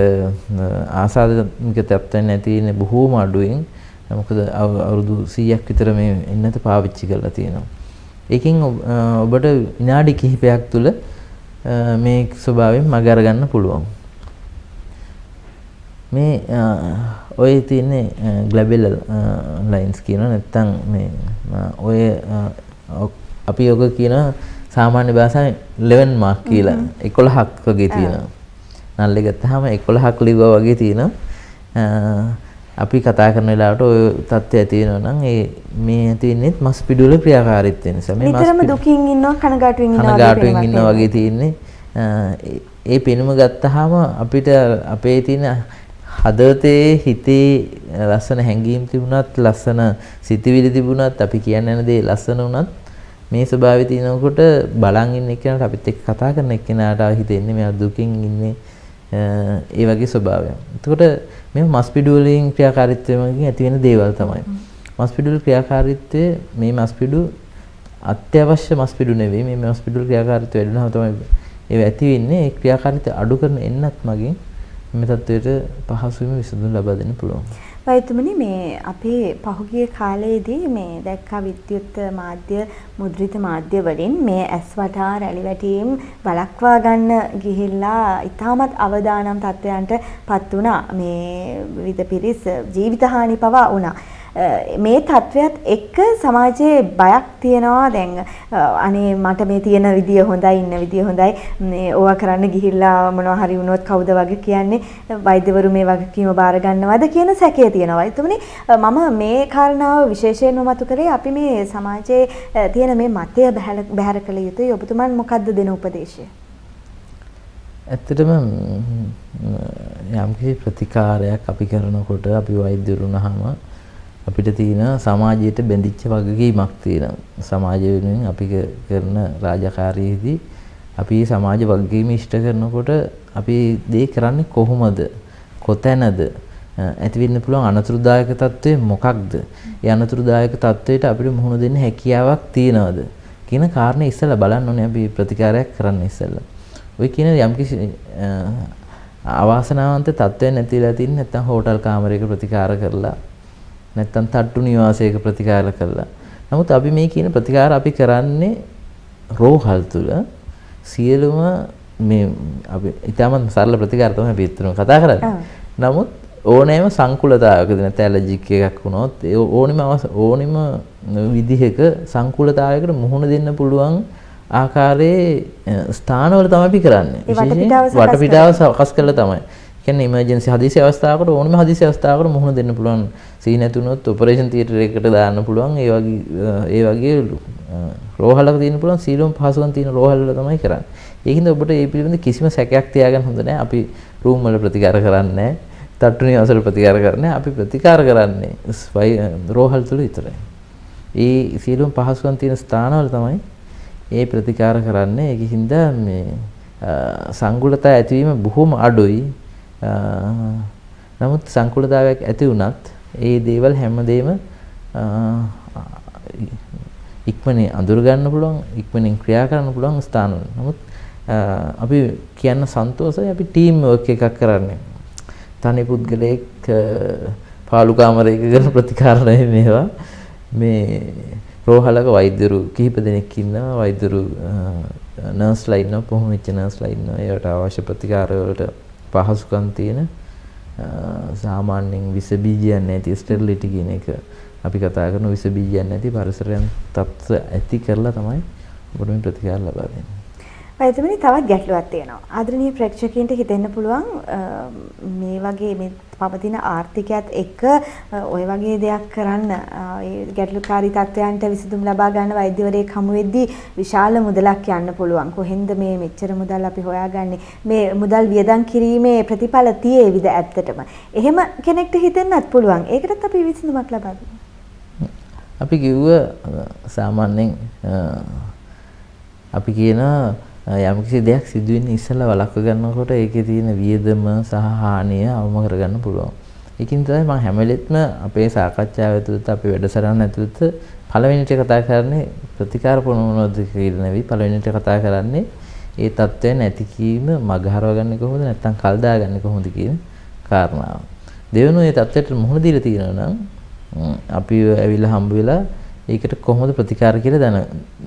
ආසාදනික තත්ත්වයන් නැති ඉන්නේ බොහෝම අඩුවෙන්. මොකද අවුරුදු සීයක් විතර මේ එන්නත පාවිච්චි කරලා තියෙනවා. ඒකෙන් ඔබට විනාඩි කිහිපයක් තුල මේ ස්වභාවයෙන් මග අරගන්න පුළුවන්. මේ ඔය තියෙන්නේ ග්ලැබෙලර් ලයින්ස් කියන නැත්තම් මේ ඔය අපි ඔක කියන සාමාන්‍ය භාෂාවෙන් eleven මාක් කියලා එකොළහක් වගේ තියෙනවා. නල්ලේ ගත්තාම එකොළහක් ලිව්වා වගේ තියෙනවා. අපි කතා කරන වෙලාවට ඔය தත්ත්වය ඇති වෙනවා නම් ඒ මේ ඇති වෙන්නේ මස් පිඩුවල ක්‍රියාකාරීත්වය නිසා මේ මස් පිටරම දුකින් ඉන්නවා කනගාටුවෙන් ඉන්නවා කනගාටුවෙන් ඉන්නවා වගේ තියෙන්නේ ඒ පෙනුම ගත්තාම අපිට අපේ තියෙන හදවතේ හිතේ ලස්සන හැඟීම් තිබුණත් ලස්සන සිතිවිලි තිබුණත් අපි කියන්න යන දේ ලස්සන වුණත් මේ ස්වභාවය තියෙනකොට බලන් ඉන්න එක්කෙනාට අපිත් එක්ක කතා කරන එක්කෙනාට හිතෙන්නේ මෙයා දුකින් ඉන්නේ ඒ වගේ ස්වභාවයක්. එතකොට මේ මස් පිඩු වලින් ක්‍රියාකාරීත්වයෙන් ඇති වෙන දේවල් තමයි. මස් පිඩු වල ක්‍රියාකාරීත්වය මේ මස් පිඩු අත්‍යවශ්‍ය මස් පිඩු නෙවෙයි. මේ මස් පිඩු ක්‍රියාකාරීත්වය වැඩි වෙනව තමයි ඒ ඇති වෙන්නේ. ඒ ක්‍රියාකාරීත්වය අඩු කරන එන්නත් මගින් මේ තත්ත්වයට පහසුවෙන් විසඳුම් ලබා දෙන්න පුළුවන්. වෛද්‍යතුමනි මේ අපේ පහුගිය කාලයේදී මේ දැක්කා විද්‍යුත් මාධ්‍ය මුද්‍රිත මාධ්‍ය වලින් මේ ඇස් වටා රැලි වැටීම් වළක්වා ගන්න ගිහිල්ලා ඉතාමත් අවදානම් තත්ත්වයන්ට පත් වුණා. මේ විවිධ පිරිස් ජීවිතහානි පවා වුණා. මේ තත්වයක් එක්ක සමාජයේ බයක් තියනවා දැන් අනේ මට මේ තියෙන විදිය හොඳයි ඉන්න විදිය හොඳයි මේ ඕවා කරන්න ගිහිල්ලා මොනවා හරි වුණොත් කවුද වගේ කියන්නේ වෛද්‍යවරු මේ වගකීම බාර ගන්නවද කියන සැකය තියෙනවා. ඒතුමනේ මම මේ කාරණාව විශේෂයෙන්ම මතු කරේ අපි මේ සමාජයේ තියෙන මේ මතය බැහැර කළ යුතුයි. ඔබතුමන් මොකද්ද දෙන උපදේශය? ඇත්තටම යම්කිසි ප්‍රතිකාරයක් අපි කරනකොට අපි වෛද්‍යවරු වුණාම අපිට තියෙන සමාජයට බැඳිච්ච වගකීමක් තියෙනවා. සමාජය වෙනුවෙන් අපි කරන රාජකාරියේදී අපි සමාජ වගකීම ඉෂ්ට කරනකොට අපි දේ කරන්නේ කොහොමද? කොතැනද? ඇති වෙන්න පුළුවන් අනතුරුදායක තත්ත්වය මොකක්ද? ඒ අනතුරුදායක තත්ත්වයට අපිට මුහුණ දෙන්න හැකියාවක් තියනවද? කියන කාරණේ ඉස්සෙල්ලා බලන්න ඕනේ අපි ප්‍රතිකාරයක් කරන්න ඉස්සෙල්ලා. ඔය කියන යම්කිසි අවාසනාවන්ත තත්ත්වයක් නැතිලා තින්නේ නැත්නම් හෝටල් කාමරයක ප්‍රතිකාර කරලා නැත්තම් තට්ටු නිවාසයක ප්‍රතිකාර කළා. නමුත් අපි මේ කියන ප්‍රතිකාර අපි කරන්නේ රෝහල් තුල සියලුම මේ අපි ඊටම සරල ප්‍රතිකාර තමයි අපි විතරම කතා කරන්නේ. නමුත් ඕනෑම සංකුලතාවයකදී නැත්නම් ඇලර්ජික් එකක් වුණොත් ඒ ඕනෙම ඕනෙම විදිහක සංකුලතාවයකට මුහුණ දෙන්න පුළුවන් ආකාරයේ ස්ථානවල තමයි අපි කරන්නේ. වටපිටාව සකස් කරලා තමයි. කියන්නේ ඉමර්ජන්සි හදිසි අවස්ථාවකට ඕනම හදිසි අවස්ථාවකට මුහුණ දෙන්න පුළුවන්. සීන ඇතුනොත් ඔපරේෂන් තියටර් එකකට දාන්න පුළුවන්. ඒ වගේ ඒ වගේ රෝහලක තියෙන පුළුවන් සීලම් පහසුකම් තියෙන රෝහල වල තමයි කරන්නේ. ඒකින්ද ඔබට මේ පිළිබඳ කිසිම සැකයක් තියාගන්න හොඳ නැහැ. අපි රූම් වල ප්‍රතිකාර කරන්නේ නැහැ. තට්ටු නිවාසවල ප්‍රතිකාර කරන්නේ අපි ප්‍රතිකාර කරන්නේ රෝහල් තුල විතරයි. ඒ සීලම් පහසුකම් තියෙන ස්ථානවල තමයි ඒ ප්‍රතිකාර කරන්නේ. ඒකින්ද මේ සංකුලතා ඇතිවීම බොහොම අඩුයි. නමුත් සංකුලතාවයක් ඇති වුණත් ඒ දේවල් හැමදේම ඉක්මනින් අඳුර ගන්න පුළුවන්, ඉක්මනින් ක්‍රියා කරන්න පුළුවන් ස්ථානවල. නමුත් අපි කියන්න සන්තෝෂයි අපි ටීම් වර්ක් එකක් කරන්නේ. තනි පුද්ගලයෙක් පාළු කාමරයක කරන ප්‍රතිකාර නෙමෙයි මේවා. මේ රෝහලක වෛද්‍යරු කිහිප දෙනෙක් ඉන්නවා. වෛද්‍යරු නර්ස්ලා ඉන්නවා, කොහොම වෙච්ච නර්ස්ලා ඉන්නවා. ඒවට අවශ්‍ය ප්‍රතිකාර වලට පහසුකම් තියෙන සාමාන්‍යයෙන් විස බීජයන් නැති ස්ටෙරිලිටි කියන එක අපි කතා කරන විස බීජයන් නැති පරිසරයන් තත්ත්ව ඇති කරලා තමයි ඔබට මේ ප්‍රතිකාර ලබා දෙන්නේ. වෛද්‍යමනි තවත් ගැටලුවක් තියෙනවා. ආදරණීය ප්‍රේක්ෂකයන්ට හිතෙන්න පුළුවන් මේ වගේ මේ පවතින ආර්ථිකයත් එක්ක ওই වගේ දෙයක් කරන්න ඒ ගැටලුකාරී තත්ත්වයන්ට විසඳුම් ලබා ගන්න වෛද්‍යවරයෙක් හමු වෙද්දී විශාල මුදලක් යන්න පුළුවන්. කොහෙන්ද මේ මෙච්චර මුදල් අපි හොයාගන්නේ? මේ මුදල් වියදම් කිරීමේ ප්‍රතිඵල තියේවිද ඇත්තටම? එහෙම කෙනෙක්ට හිතෙන්නත් පුළුවන්. ඒකටත් අපි විසඳුමක් ලබා දෙමු. අපි කිව්ව සාමාන්‍යයෙන් අපි කියන යම්කිසි දෙයක් සිදු වෙන්න ඉස්සෙල්ලා වළක්ව ගන්නකොට ඒකේ තියෙන වියදම සහ හානිය අවම කරගන්න පුළුවන්. ඒකින් තමයි මම හැම වෙලෙත්ම අපේ සාකච්ඡාව ඇතුළත අපේ වැඩසටහන ඇතුළත පළවෙනිට කතා කරන්නේ ප්‍රතිකාර ප්‍රණෝනෝද කියලා නෙවෙයි. පළවෙනිට කතා කරන්නේ ඒ தත්ත්වය නැති කීම මගහරව ගන්න කොහොමද නැත්නම් කල් දාගන්නේ කොහොමද කියන කාරණාව. දෙවෙනුව ඒ தත්ත්වයට මුහුණ දීලා තියෙනවා නම් අපි ඇවිල්ලා හම්බ වෙලා ඒකට කොහොමද ප්‍රතිකාර කියලා දැන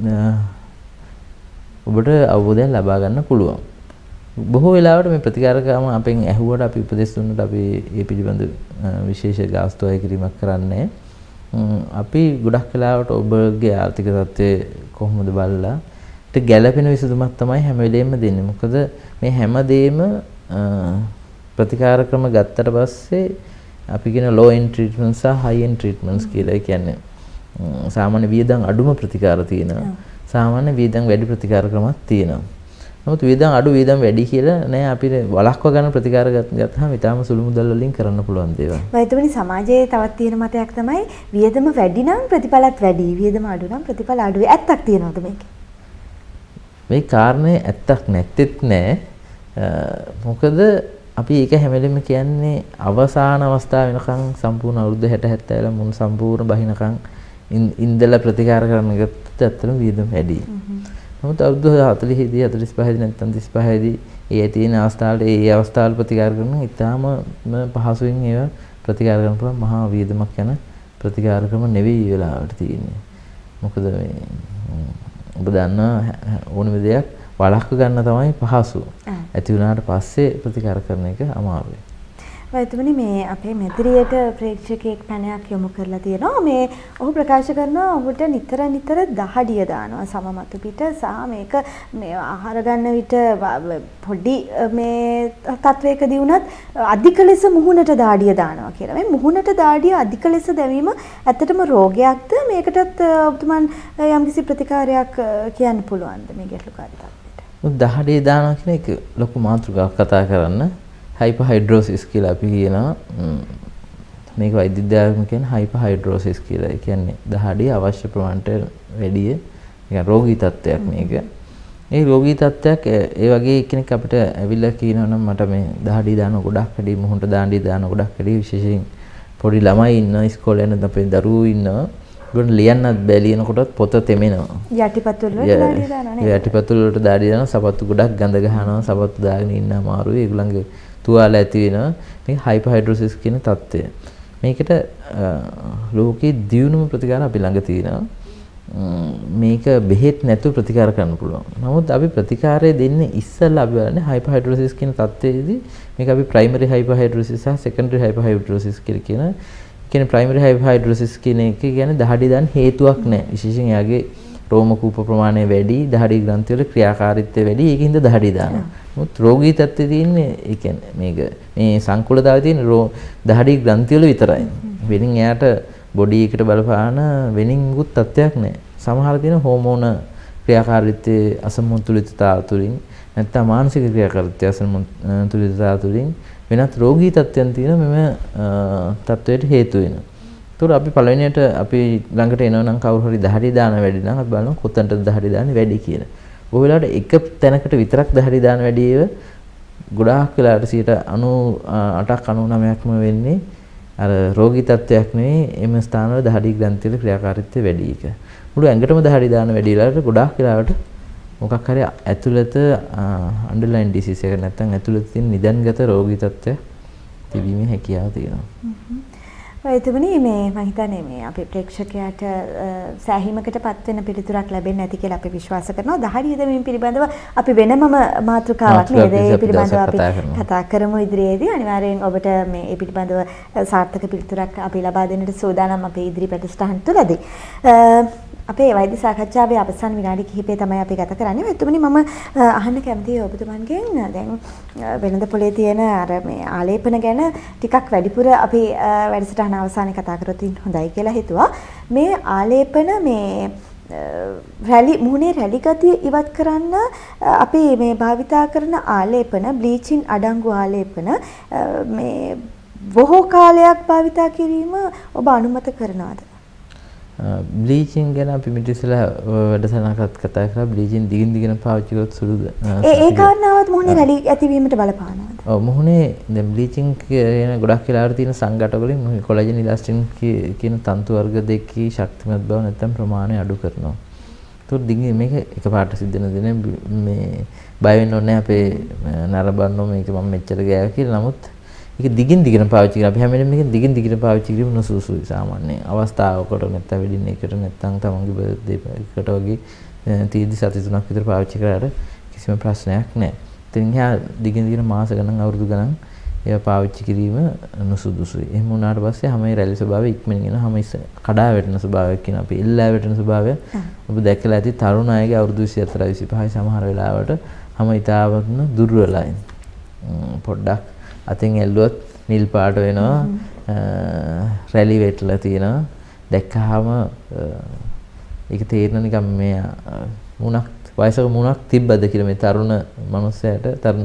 ඔබට අවබෝධයක් ලබා ගන්න පුළුවන්. බොහෝ වෙලාවට මේ ප්‍රතිකාරකම අපෙන් ඇහුවට අපි උපදෙස් දුන්නට අපි මේ පිළිබඳ විශේෂ ගාස්තු අය කිරීමක් කරන්නේ. අපි ගොඩක් වෙලාවට ඔබගේ ආර්ථික තත්ත්වය කොහොමද බලලා ඊට ගැළපෙන විසඳුමක් තමයි හැම වෙලෙම දෙන්නේ. මොකද මේ හැමදේම ප්‍රතිකාර ක්‍රම ගත්තට පස්සේ අපි කියන low end treatments සහ high end treatments කියලා කියන්නේ සාමාන්‍ය වියදම් අඩුම ප්‍රතිකාර තියෙනවා. සාමාන්‍ය වියදම් වැඩි ප්‍රතිකාර ක්‍රමයක් තියෙනවා. නමුත් වියදම් අඩු වියදම් වැඩි කියලා නෑ අපිට වළක්ව ගන්න ප්‍රතිකාර ගත්තාම ඊටාම සුළු මුදල් වලින් කරන්න පුළුවන් දේවල්. වෛද්‍යවනි සමාජයේ තවත් තියෙන මතයක් තමයි වියදම වැඩි නම් ප්‍රතිඵලත් වැඩි. වියදම අඩු නම් ප්‍රතිඵල අඩුයි. ඇත්තක් තියෙනවද මේකේ? මේ කාරණේ ඇත්තක් නැත්තේත් නෑ. මොකද අපි ඒක හැම වෙලෙම කියන්නේ අවසාන අවස්ථාව වෙනකන් සම්පූර්ණ අවුරුදු හැට හැත්තෑ මුන් සම්පූර්ණ බහිනකන් ඉන්දලා ප්‍රතිකාර කරන එකත් ඇත්තටම වියදම වැඩි. නමුත් අවුරුදු හතළිහ දී හතළිස් පහ දී නැත්නම් තිස් පහ දී ඒ තියෙන අවස්ථාවල ඒ අවස්ථාවල ප්‍රතිකාර කරන ඉතාම පහසුවෙන් ඒවා ප්‍රතිකාර කරන්න පුළුවන් මහා වියදමක් යන ප්‍රතිකාර ක්‍රම නෙවෙයි වෙලාවට තියෙන්නේ. මොකද මේ ඔබ දන්නා ඕනම දෙයක් වළක්ව ගන්න තමයි පහසු. ඇති වුණාට පස්සේ ප්‍රතිකාර කරන එක අමාරුයි. වෛද්‍යවනි මේ අපේ මෙදිරියට ප්‍රේක්ෂකයෙක් පැනයක් යොමු කරලා තියෙනවා. මේ ඔහු ප්‍රකාශ කරනවා ඔහුට නිතර නිතර දහඩිය දානවා සම මතු පිට සහ මේක මේ ආහාර ගන්න විට පොඩි මේ තත්වයකදී වුණත් අධික ලෙස මුහුණට දාඩිය දානවා කියලා. මේ මුහුණට දාඩිය අධික ලෙස දැමීම ඇත්තටම රෝගයක්ද? මේකටත් ඔබතුමන් යම්කිසි ප්‍රතිකාරයක් කියන්න පුළුවන්ද මේ ගැටලුකාරී තත්ත්වයට? දහඩිය දානවා කියන එක ලොකු මාතෘකාවක් කතා කරන්න. හයිපර්හයිඩ්‍රෝසිස් කියලා අපි කියනවා. මේක වෛද්‍ය විද්‍යාවෙන් කියන හයිපර්හයිඩ්‍රෝසිස් කියලා. ඒ කියන්නේ දහඩිය අවශ්‍ය ප්‍රමාණයට වැඩි නිකන් රෝගී තත්ත්වයක් මේක. ඒ රෝගී තත්ත්වයක් ඒ වගේ කෙනෙක් අපිට ඇවිල්ලා කියනවා නම් මට මේ දහඩිය දාන ගොඩක් වැඩි මුහුණට දාඩිය දාන ගොඩක් වැඩි විශේෂයෙන් පොඩි ළමයි ඉන්නවා ඉස්කෝලේ යන අපේ දරුවෝ ඉන්නවා. ඒගොල්ලෝ ලියන්නත් බෑ ලියනකොටත් පොත තෙමෙනවා. යටිපතුල් වලට දාඩිය දානවා නේද? යටිපතුල් වලට දාඩිය දානවා. සපත්තු ගොඩක් ගඳ ගහනවා. සපත්තු දාගෙන ඉන්න අමාරුයි. ඒගොල්ලන්ගේ තුවාල ඇති වෙනවා. මේක හයිපර්හයිඩ්‍රෝසිස් කියන තත්ත්වය. මේකට ලෝකයේ දියුණුම ප්‍රතිකාර අපි ළඟ තියෙනවා. මේක බෙහෙත් නැතුව ප්‍රතිකාර කරන්න පුළුවන්. නමුත් අපි ප්‍රතිකාරය දෙන්නේ ඉස්සෙල්ලා අපි බලන්නේ හයිපර්හයිඩ්‍රොසිස් කියන තත්ත්වයේදී මේක අපි ප්‍රයිමරි හයිපර්හයිඩ්‍රොසිස් සහ සෙකන්ඩරි හයිපර්හයිඩ්‍රොසිස් කියලා කියන කියන්නේ ප්‍රයිමරි හයිපර්හයිඩ්‍රොසිස් කියන එක කියන්නේ දහඩි දාන්න හේතුවක් නැහැ. විශේෂයෙන් එයාගේ රෝම කූප ප්‍රමාණය වැඩි, දහඩි ග්‍රන්ථි වල ක්‍රියාකාරීත්වය වැඩි. ඒකින්ද දහඩි දානවා. නමුත් රෝගී තත්ත්වයේ තියෙන්නේ ඒ කියන්නේ මේක මේ සංකුලතාවයේ තියෙන දහඩි ග්‍රන්ථි වල විතරයි. වෙනින් එයාට බොඩි එකට බලපාන වෙනින් මුකුත් තත්ත්වයක් නැහැ. සමහර දින හෝමෝන ක්‍රියාකාරීත්වයේ අසමතුලිතතාව තුළින් නැත්නම් මානසික ක්‍රියාකාරීත්වයේ අසමතුලිතතාව තුළින් වෙනත් රෝගී තත්ත්වයන් තියෙන මෙම තත්ත්වයට හේතු වෙනවා. ඒතකොට අපි පළවෙනියට අපි ළඟට එනවා නම් කවුරු හරි දහඩි දාන වැඩි නම් අපි බලනවා කොතනටද දහඩි දාන්නේ වැඩි කියලා. බොහෝ වෙලාවට එක තැනකට විතරක් දහඩි දාන වැඩි ඒව ගොඩාක් වෙලාවට සියයට අනූඅටක් අනූනවයක්ම වෙන්නේ අර රෝගී තත්ත්වයක් නෙවෙයි එම ස්ථානවල දහඩි ග්‍රන්ථි වල ක්‍රියාකාරීත්වය වැඩි එක. මුළු ඇඟටම දහඩි දාන වැඩි වෙලාවට ගොඩාක් වෙලාවට මොකක් හරි ඇතුළත අන්ඩර්ලයින් ඩිසීස් එක නැත්නම් ඇතුළත තියෙන නිදන්ගත රෝගී තත්ත්වයක් තිබීමේ හැකියාව තියෙනවා. එතුමනි මේ මම හිතන්නේ මේ අපේ ප්‍රේක්ෂකයාට සෑහීමකටපත් වෙන පිළිතුරක් ලැබෙන්නේ නැති කියලා අපි විශ්වාස කරනවා. දහඩිය දැමීම පිළිබඳව අපි වෙනමම මාතෘකාවක් නේද? ඒ පිළිබඳව අපි කතා කරමු ඉදිරියේදී. අනිවාර්යෙන් ඔබට මේ ඒ පිළිබඳව සාර්ථක පිළිතුරක් අපි ලබා දෙන්නට සූදානම් අපේ ඉදිරි පැටස්ටහන් තුළදී. අපේ වෛද්‍ය සාකච්ඡාවේ අවසන් විනාඩි කිහිපය තමයි අපි ගත කරන්නේ. එතුමනි මම අහන්න කැමතියි ඔබතුමන්ගෙන් දැන් වෙනද පොලේ තියෙන අර මේ ආලේපන ගැන ටිකක් වැඩිපුර අපි වැඩසටහන අවසානයේ කතා කරොත් හොඳයි කියලා හිතුවා. මේ ආලේපන මේ රැලි මුහුණේ රැලි ගතිය ඉවත් කරන්න අපි මේ භාවිතා කරන ආලේපන බ්ලීචින් අඩංගු ආලේපන මේ බොහෝ කාලයක් භාවිතා කිරීම ඔබ අනුමත කරනවද? බ්ලීචින් ගැන අපි මිටිසලා වැඩසටහනකට කතා කරා. බ්ලීචින් දිගින් දිගට පාවිච්චි කරොත් සුළුද? ඒ ඒ කාරණාවත් මොහොනේ රැලි ඇතිවීමට බලපානවද? ඔව් මොහොනේ දැන් බ්ලීචින් කියන ගොඩක් වෙලාවට තියෙන සංඝටක වලින් මොහේ කොලජන් ඉලාස්ටින් කියන තන්තු වර්ග දෙකේ ශක්තිමත් බව නැත්නම් ප්‍රමාණය අඩු කරනවා. ඒතකොට දිගින් මේක එකපාරට සිද්ධ වෙන දේ මේ බය වෙන්න ඕනේ අපේ නරඹන්න මේක මම මෙච්චර ගෑවා කියලා. නමුත් ඒක දිගින් දිගට පාවිච්චි කරලා අපි හැම වෙලේම මේක දිගින් දිගට පාවිච්චි කිරීම නුසුසුයි සාමාන්‍යයෙන්. අවස්ථාවකට නැත්නම් වෙඩින් එකකට නැත්නම් තමන්ගේ බර්ත්ඩේ එකකට වගේ තීදි සති තුනක් විතර පාවිච්චි කරාට කිසිම ප්‍රශ්නයක් නැහැ. ඉතින් එහා දිගින් දිගට මාස ගණන් අවුරුදු ගණන් ඒවා පාවිච්චි කිරීම නුසුදුසුයි. එහෙම වුණාට පස්සේ හැමයි රැලි ස්වභාවය ඉක්මනින් එන හැම ඉස්ස කඩා වැටෙන ස්වභාවයක් කියන අපි එල්ලා වැටෙන ස්වභාවය ඔබ දැකලා ඇති තරුණ අයගේ අවුරුදු විසිහතර විසිපහයි සමහර වෙලාවට හැම ඊතාවත්ම දුර්වලයි. පොඩ්ඩක් අතින් ඇල්ලුවොත් නිල් පාට වෙනවා, රැලි වෙట్లా තියෙනවා. දැක්කහම ඒක තේරෙන නිකන් මේ මුණක් වයසක මුණක් තිබ්බද කියලා මේ තරුණ මනුස්සයාට තරුණ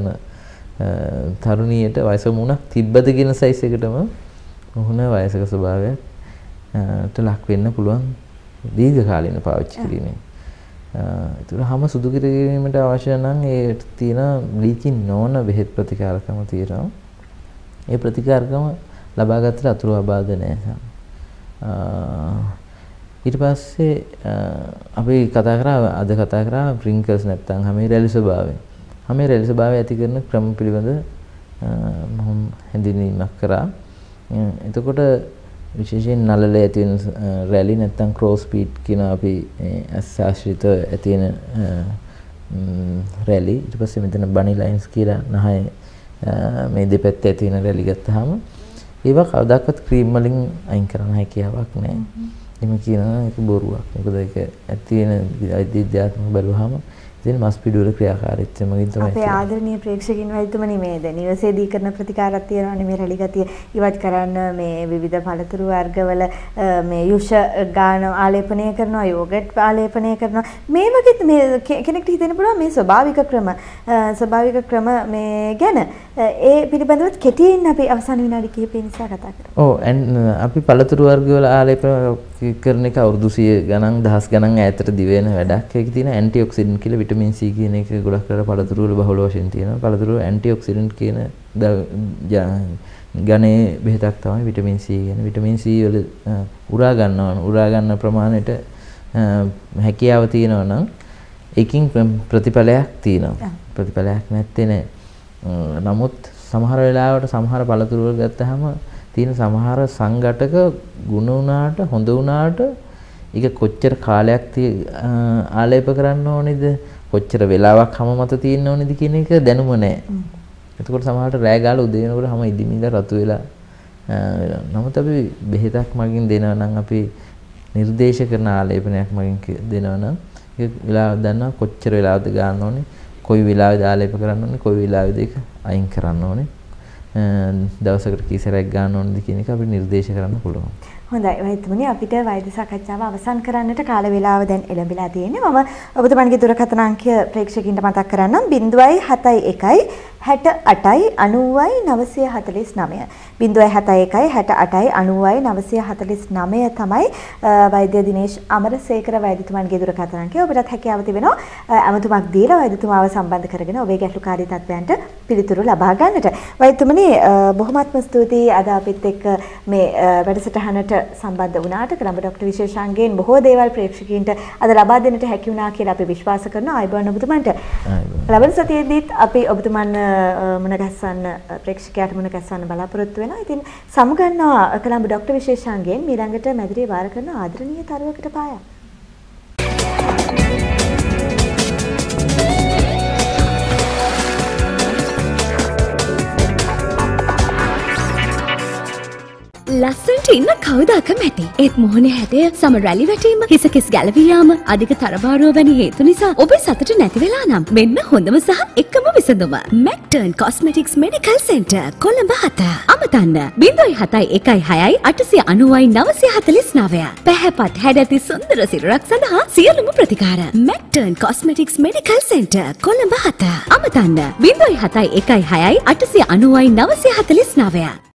තරුණියට වයසක මුණක් තිබ්බද කියන සයිස් එකටම මුහුණ වයසක ස්වභාවයට ලක් වෙන්න පුළුවන් දීර්ඝ කාලීන පාවිච්චි කිරීමෙන්. ඒතර හැම සුදු කිරීමට අවශ්‍ය නම් ඒ තියෙන බ්ලීචින් නොවන බෙහෙත් ප්‍රතිකාරකම තියෙනවා. ඒ ප්‍රතිකාරකම ලබා ගන්නට අතුරු අබාධ නැහැ. ඊට පස්සේ අපි කතා කරා අද කතා කරා රින්කල්ස් නැත්නම් හැමේ රැලි ස්වභාවය. හැමේ රැලි ස්වභාවය ඇති කරන ක්‍රම පිළිබඳ මම හැඳින්වීමක් කරා. එතකොට විශේෂයෙන් නළලේ ඇති වෙන රැලි නැත්නම් ක්‍රෝස් ස්පීඩ් කියන අපි ආශ්‍රිත ඇති වෙන රැලි. ඊට පස්සේ මෙතන බනි ලයින්ස් කියලා නහය මේ දෙපැත්තේ ඇති වෙන රැලි ගත්තාම ඒවා කවදාකවත් ක්‍රීම් වලින් අයින් කරන්න හැකියාවක් නැහැ. එහෙම කියනවා ඒක බොරුවක්. මොකද ඒක ඇති වෙන විද්‍යාත්මක බලුවාම ඉතින් මස් පිඩුවල ක්‍රියාකාරීත්වය මගින් තමයි අපේ ආදරණීය ප්‍රේක්ෂකින් වෛද්‍යතුමනි මේ දැන් නිවසේදී කරන ප්‍රතිකාරයක් තියෙනවානේ මේ රැලි ගතිය ඉවත් කරන්න මේ විවිධ පළතුරු වර්ගවල මේ යුෂ ගාන ආලේපනය කරනවා යෝගට් ආලේපනය කරනවා මේ වගේ මේ කෙනෙක්ට හිතෙන්න පුළුවන් මේ ස්වභාවික ක්‍රම ස්වභාවික ක්‍රම මේ ගැන ඒ පිළිබඳව කෙටියෙන් අපි අවසාන විනාඩි කිහිපය නිසා කතා කරමු. ඔව් අපි පළතුරු වර්ගවල ආලේපන කරන එක අවුරුදු සිය ගණන් දහස් ගණන් ඈතට දිවෙන වැඩක්. ඒකේ තියෙන ඇන්ටි ඔක්සිඩන්ට් කියලා විටමින් C කියන එක ගොඩක් කරලා පළතුරු වල බහුල වශයෙන් තියෙනවා. පළතුරු ඇන්ටි ඔක්සිඩන්ට් කියන ගණයේ බෙහෙතක් තමයි විටමින් C කියන්නේ. විටමින් C වල උරා ගන්නවා උරා ගන්න ප්‍රමාණයට හැකියාව තියෙනවා නම් ඒකින් ප්‍රතිඵලයක් තියෙනවා. ප්‍රතිඵලයක් නැත්තේ නෑ. නමුත් සමහර වෙලාවට සමහර පළතුරු වල ගත්තාම තියෙන සමහර සංඝටක ගුණ උනාට හොඳ උනාට ඒක කොච්චර කාලයක් ආලේප කරන්න ඕනේද? කොච්චර වෙලාවක් හැම මත තියෙන්න ඕනේද කියන එක දැනුම නැහැ. එතකොට සමහරවිට රෑ ගාලා උදේ වෙනකොට හැම ඉදිමින්ද රතු වෙලා නමුත් අපි බෙහෙතක් මගින් දෙනවා නම් අපි නිර්දේශ කරන ආලේපනයක් මගින් දෙනවා නම් ඒක වෙලාව දන්නවා කොච්චර වෙලාවද ගන්න ඕනේ, කොයි වෙලාවෙද ආලේප කරන්න ඕනේ, කොයි වෙලාවෙද ඒක අයින් කරන්න ඕනේ, දවසකට කී සැරයක් ගන්න ඕනේද කියන එක අපිට නිර්දේශ කරන්න පුළුවන්. හොඳයි වෛද්‍යතුමනි අපිට වෛද්‍ය සාකච්ඡාව අවසන් කරන්නට කාල වේලාව දැන් එළඹිලා තියෙන්නේ. මම ඔබතුමන්ගේ දුරකථන අංකය ප්‍රේක්ෂකින්ට මතක් කරන්නම්. ज़ीरो सात एक හැට අටයි අනූවයි නවසිය හතළිස් නවය. ज़ीरो सात एक හැට අටයි අනූවයි නවසිය හතළිස් නවය තමයි වෛද්‍ය දිනේෂ් අමරසේකර වෛද්‍යතුමන්ගේ දුරකථන අංකය. ඔබටත් හැකියාව තිබෙනවා අමතුමක් දීලා වෛද්‍යතුමාව සම්බන්ධ කරගෙන ඔබේ ගැටලුකාරී තත්ත්වයන්ට පිළිතුරු ලබා ගන්නට. වෛද්‍යතුමනි බොහොමත්ම ස්තුතියි අද අපිත් එක්ක මේ වැඩසටහනට සම්බන්ධ වුණාට. කළඹ ડોක්ටර් විශේෂාංගයෙන් බොහෝ දේවල් ප්‍රේක්ෂකීන්ට අද ලබා දෙන්නට හැකි වුණා කියලා අපි විශ්වාස කරනවා. ආයුබෝවන් ඔබතුමන්ට. ලබන සතියේදීත් අපි ඔබතුමන් මුණ ගැස්සන්න ප්‍රේක්ෂකයාට මුණ ගැස්සන්න බලාපොරොත්තු වෙනවා. ඉතින් සමුගන්නවා කළඹ ડોක්ටර් විශේෂාංගයෙන් මීළඟට මැදිරිය වාර කරන ආදරණීය තරුවකට පායා. ලස්සනට ඉන්න කවුද අකමැති? ඒත් මොහොනේ හැඩය, සම රැලි වැටීම, හිස කිස් ගැලවී යාම, අධික තරබාරුව වැනි හේතු නිසා ඔබේ සතුට නැති වෙලා නම් මෙන්න හොඳම සහ එකම විසඳුම. Mactern cosmetics medical center Colombo හත. අමතන්න ज़ीरो सात एक छह आठ नौ नौ नौ चार नौ. පැහැපත් හැඩැති සුන්දර සිරුරක් සඳහා සියලුම ප්‍රතිකාර. Mactern cosmetics medical center Colombo හත. අමතන්න ज़ीरो सात एक छह आठ नौ नौ नौ चार नौ.